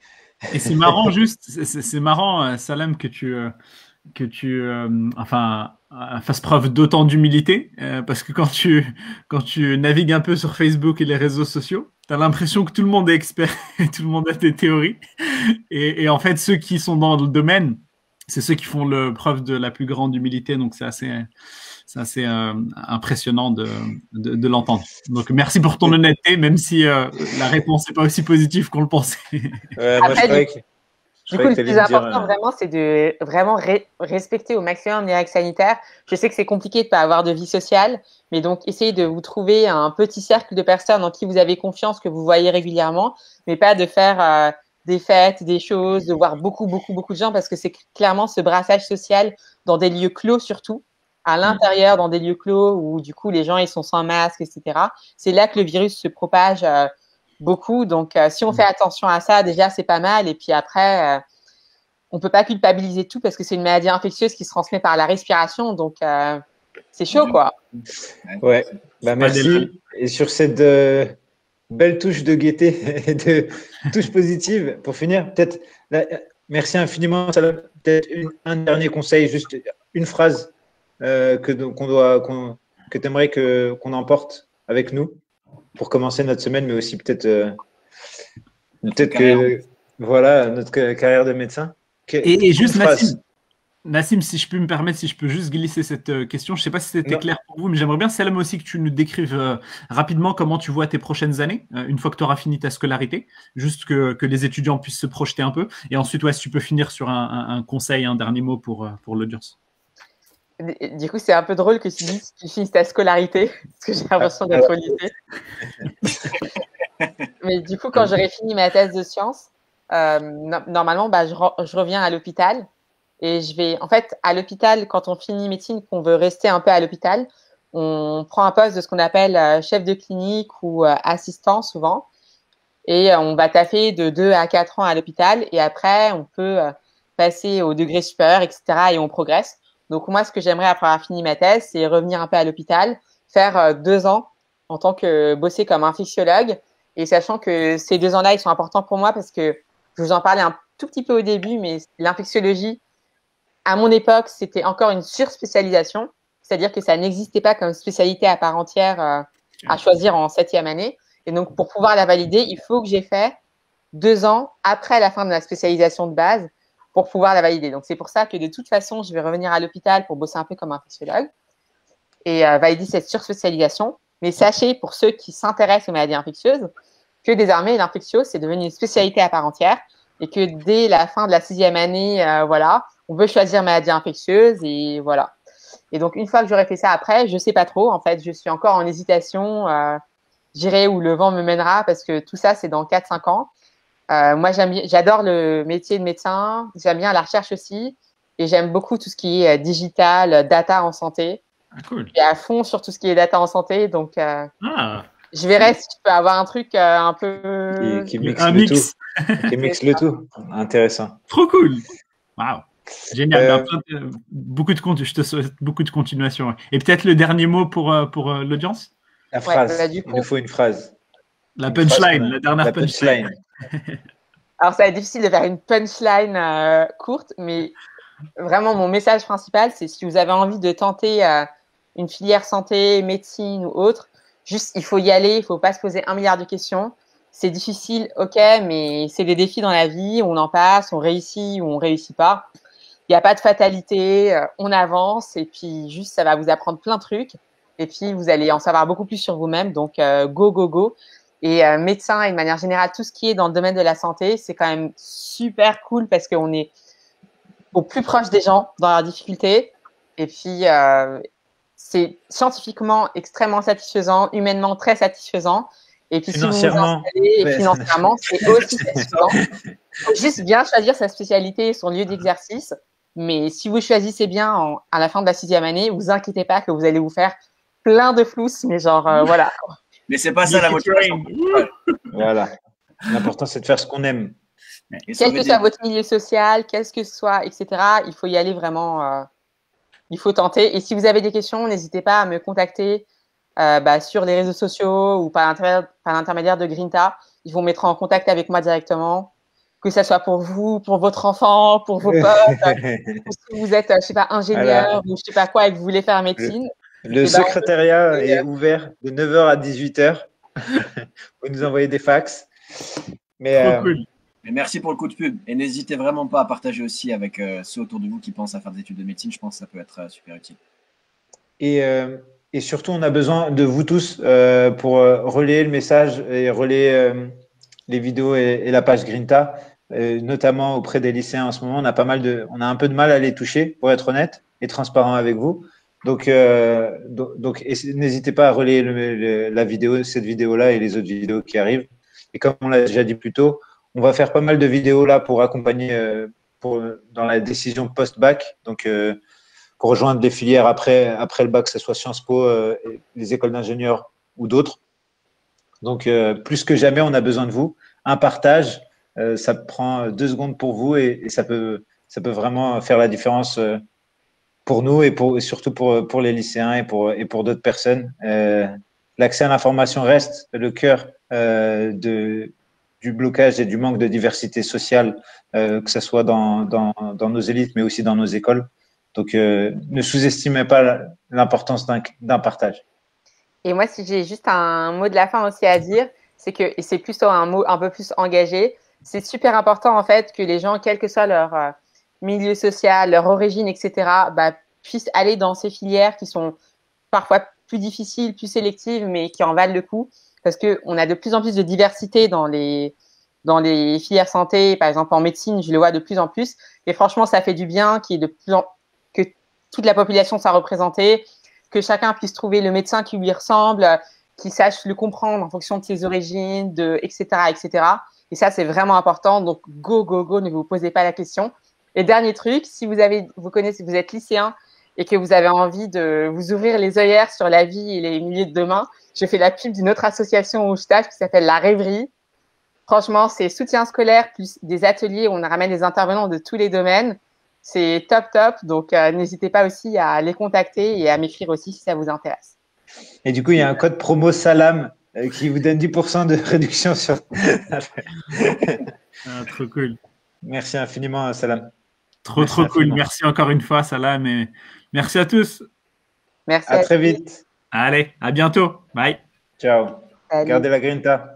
Et c'est marrant, juste, c'est marrant, Salem, que tu, que tu euh, enfin, fasses preuve d'autant d'humilité, euh, parce que quand tu, quand tu navigues un peu sur Facebook et les réseaux sociaux, tu as l'impression que tout le monde est expert et tout le monde a des théories. Et, et en fait, ceux qui sont dans le domaine, c'est ceux qui font le preuve de la plus grande humilité. Donc, c'est assez, c'est assez euh, impressionnant de, de, de l'entendre. Donc, merci pour ton honnêteté, même si euh, la réponse n'est pas aussi positive qu'on le pensait. Ouais, moi, Après, je croyais du, que, je du coup, le plus dire, important, euh... vraiment, c'est de vraiment re respecter au maximum les règles sanitaires. Je sais que c'est compliqué de ne pas avoir de vie sociale, mais donc, essayez de vous trouver un petit cercle de personnes en qui vous avez confiance, que vous voyez régulièrement, mais pas de faire… Euh, des fêtes, des choses, de voir beaucoup, beaucoup, beaucoup de gens, parce que c'est clairement ce brassage social dans des lieux clos surtout, à l'intérieur, dans des lieux clos où du coup les gens ils sont sans masque, et cetera. C'est là que le virus se propage euh, beaucoup. Donc euh, si on fait attention à ça, déjà c'est pas mal. Et puis après, euh, on peut pas culpabiliser tout parce que c'est une maladie infectieuse qui se transmet par la respiration. Donc euh, c'est chaud, quoi. Ouais, bah merci. Et sur cette euh... belle touche de gaieté et de touche positive. Pour finir, peut-être, merci infiniment. Peut-être un dernier conseil, juste une phrase euh, que qu'on doit, qu'on, que tu aimerais que, qu'on emporte avec nous pour commencer notre semaine, mais aussi peut-être euh, peut-être que voilà notre carrière de médecin. Et, et juste Nassim, Nassim, si je peux me permettre, si je peux juste glisser cette euh, question, je ne sais pas si c'était clair pour vous, mais j'aimerais bien, Salam, aussi que tu nous décrives euh, rapidement comment tu vois tes prochaines années, euh, une fois que tu auras fini ta scolarité, juste que, que les étudiants puissent se projeter un peu. Et ensuite, ouais, si tu peux finir sur un, un, un conseil, un dernier mot pour, euh, pour l'audience. Du coup, c'est un peu drôle que tu dises que tu finisses ta scolarité, parce que j'ai l'impression d'être au lycée. Mais du coup, quand j'aurai fini ma thèse de sciences, euh, no normalement, bah, je, re je reviens à l'hôpital. Et je vais, en fait, à l'hôpital, quand on finit médecine, qu'on veut rester un peu à l'hôpital, on prend un poste de ce qu'on appelle euh, chef de clinique ou euh, assistant souvent. Et euh, on va taffer de deux à quatre ans à l'hôpital. Et après, on peut euh, passer au degré supérieur, et cetera. Et on progresse. Donc, moi, ce que j'aimerais après avoir fini ma thèse, c'est revenir un peu à l'hôpital, faire euh, deux ans en tant que bosser comme infectiologue. Et sachant que ces deux ans-là, ils sont importants pour moi parce que je vous en parlais un tout petit peu au début, mais l'infectiologie, à mon époque, c'était encore une surspécialisation, c'est-à-dire que ça n'existait pas comme spécialité à part entière euh, à choisir en septième année. Et donc, pour pouvoir la valider, il faut que j'ai fait deux ans après la fin de la spécialisation de base pour pouvoir la valider. Donc, c'est pour ça que de toute façon, je vais revenir à l'hôpital pour bosser un peu comme infectiologue et euh, valider cette surspécialisation. Mais sachez, pour ceux qui s'intéressent aux maladies infectieuses, que désormais, l'infectiose, c'est devenu une spécialité à part entière et que dès la fin de la sixième année, euh, voilà, on peut choisir maladie infectieuse et voilà. Et donc, une fois que j'aurai fait ça après, je sais pas trop. En fait, je suis encore en hésitation. Euh, J'irai où le vent me mènera parce que tout ça, c'est dans quatre cinq ans. Euh, moi, j'aime, j'adore le métier de médecin. J'aime bien la recherche aussi. Et j'aime beaucoup tout ce qui est digital, data en santé. Ah, cool. Et à fond sur tout ce qui est data en santé. Donc, euh, ah. je verrai si je peux avoir un truc euh, un peu… Qui, qui mixe un le mix. tout. Qui mixe le tout. Intéressant. Trop cool. Waouh. Génial. Euh, ben, beaucoup de compte, je te souhaite beaucoup de continuation. Et peut-être le dernier mot pour, pour euh, l'audience. La phrase. Ouais, bah, du coup, il nous faut une phrase. La punchline, la dernière la punchline. punchline. Alors, ça va être difficile de faire une punchline euh, courte, mais vraiment, mon message principal, c'est si vous avez envie de tenter euh, une filière santé, médecine ou autre, juste, il faut y aller, il ne faut pas se poser un milliard de questions. C'est difficile, ok, mais c'est des défis dans la vie, on en passe, on réussit ou on réussit pas. Il n'y a pas de fatalité, euh, on avance et puis juste, ça va vous apprendre plein de trucs. Et puis, vous allez en savoir beaucoup plus sur vous-même. Donc, euh, go, go, go. Et euh, médecin et de manière générale, tout ce qui est dans le domaine de la santé, c'est quand même super cool parce qu'on est au plus proche des gens dans leurs difficultés. Et puis, euh, c'est scientifiquement extrêmement satisfaisant, humainement très satisfaisant. Et puis, financièrement, si vous vous installez, et financièrement, c'est aussi satisfaisant. Il faut juste bien choisir sa spécialité et son lieu d'exercice. Mais si vous choisissez bien en, à la fin de la sixième année, vous inquiétez pas que vous allez vous faire plein de flous, mais genre, euh, voilà. Mais c'est pas ça la motivation. Voilà. L'important, c'est de faire ce qu'on aime. Et quel que des... soit votre milieu social, quel que soit, et cetera, il faut y aller vraiment. Euh, il faut tenter. Et si vous avez des questions, n'hésitez pas à me contacter euh, bah, sur les réseaux sociaux ou par l'intermédiaire de Grinta. Ils vous mettront en contact avec moi directement. Que ça soit pour vous, pour votre enfant, pour vos potes, si vous êtes, je sais pas, ingénieur voilà. ou je sais pas quoi et que vous voulez faire médecine. Le, le secrétariat ben, est ouvert de neuf heures à dix-huit heures. Vous nous envoyez des fax. Mais, Trop euh, cool. Mais merci pour le coup de pub. Et n'hésitez vraiment pas à partager aussi avec euh, ceux autour de vous qui pensent à faire des études de médecine. Je pense que ça peut être euh, super utile. Et, euh, et surtout, on a besoin de vous tous euh, pour euh, relayer le message et relayer euh, les vidéos et, et la page Grinta. Euh, notamment auprès des lycéens en ce moment, on a pas mal de, on a un peu de mal à les toucher, pour être honnête et transparent avec vous. Donc, euh, donc, donc n'hésitez pas à relayer le, le, la vidéo, cette vidéo-là et les autres vidéos qui arrivent. Et comme on l'a déjà dit plus tôt, on va faire pas mal de vidéos là pour accompagner euh, pour, dans la décision post-bac. Donc, euh, pour rejoindre des filières après, après le bac, que ce soit Sciences Po, euh, les écoles d'ingénieurs ou d'autres. Donc, euh, plus que jamais, on a besoin de vous. Un partage. Euh, ça prend deux secondes pour vous et, et ça peut, ça peut vraiment faire la différence euh, pour nous et, pour, et surtout pour, pour les lycéens et pour, et pour d'autres personnes. Euh, L'accès à l'information reste le cœur euh, de, du blocage et du manque de diversité sociale, euh, que ce soit dans, dans, dans nos élites, mais aussi dans nos écoles. Donc, euh, ne sous-estimez pas l'importance d'un d'un partage. Et moi, si j'ai juste un mot de la fin aussi à dire, c'est que, et c'est plutôt un mot un peu plus engagé, c'est super important en fait que les gens, quel que soit leur euh, milieu social, leur origine, et cetera, bah, puissent aller dans ces filières qui sont parfois plus difficiles, plus sélectives, mais qui en valent le coup. Parce qu'on a de plus en plus de diversité dans les, dans les filières santé. Par exemple, en médecine, je le vois de plus en plus. Et franchement, ça fait du bien qu'il y ait de plus en, que toute la population soit représentée, que chacun puisse trouver le médecin qui lui ressemble, qu'il sache le comprendre en fonction de ses origines, de, et cetera, et cetera. Et ça, c'est vraiment important. Donc, go, go, go, ne vous posez pas la question. Et dernier truc, si vous avez, vous connaissez, vous êtes lycéen et que vous avez envie de vous ouvrir les œillères sur la vie et les milieux de demain, je fais la pub d'une autre association au stage qui s'appelle La Rêverie. Franchement, c'est soutien scolaire plus des ateliers où on ramène des intervenants de tous les domaines. C'est top, top. Donc, euh, n'hésitez pas aussi à les contacter et à m'écrire aussi si ça vous intéresse. Et du coup, il y a un code promo Salam euh, qui vous donne dix pour cent de réduction sur… Ah, trop cool. Merci infiniment, Salam. Trop, merci trop infiniment. Cool. Merci encore une fois, Salam. Et merci à tous. Merci. À, à très vite. Allez, à bientôt. Bye. Ciao. Salut. Gardez la grinta.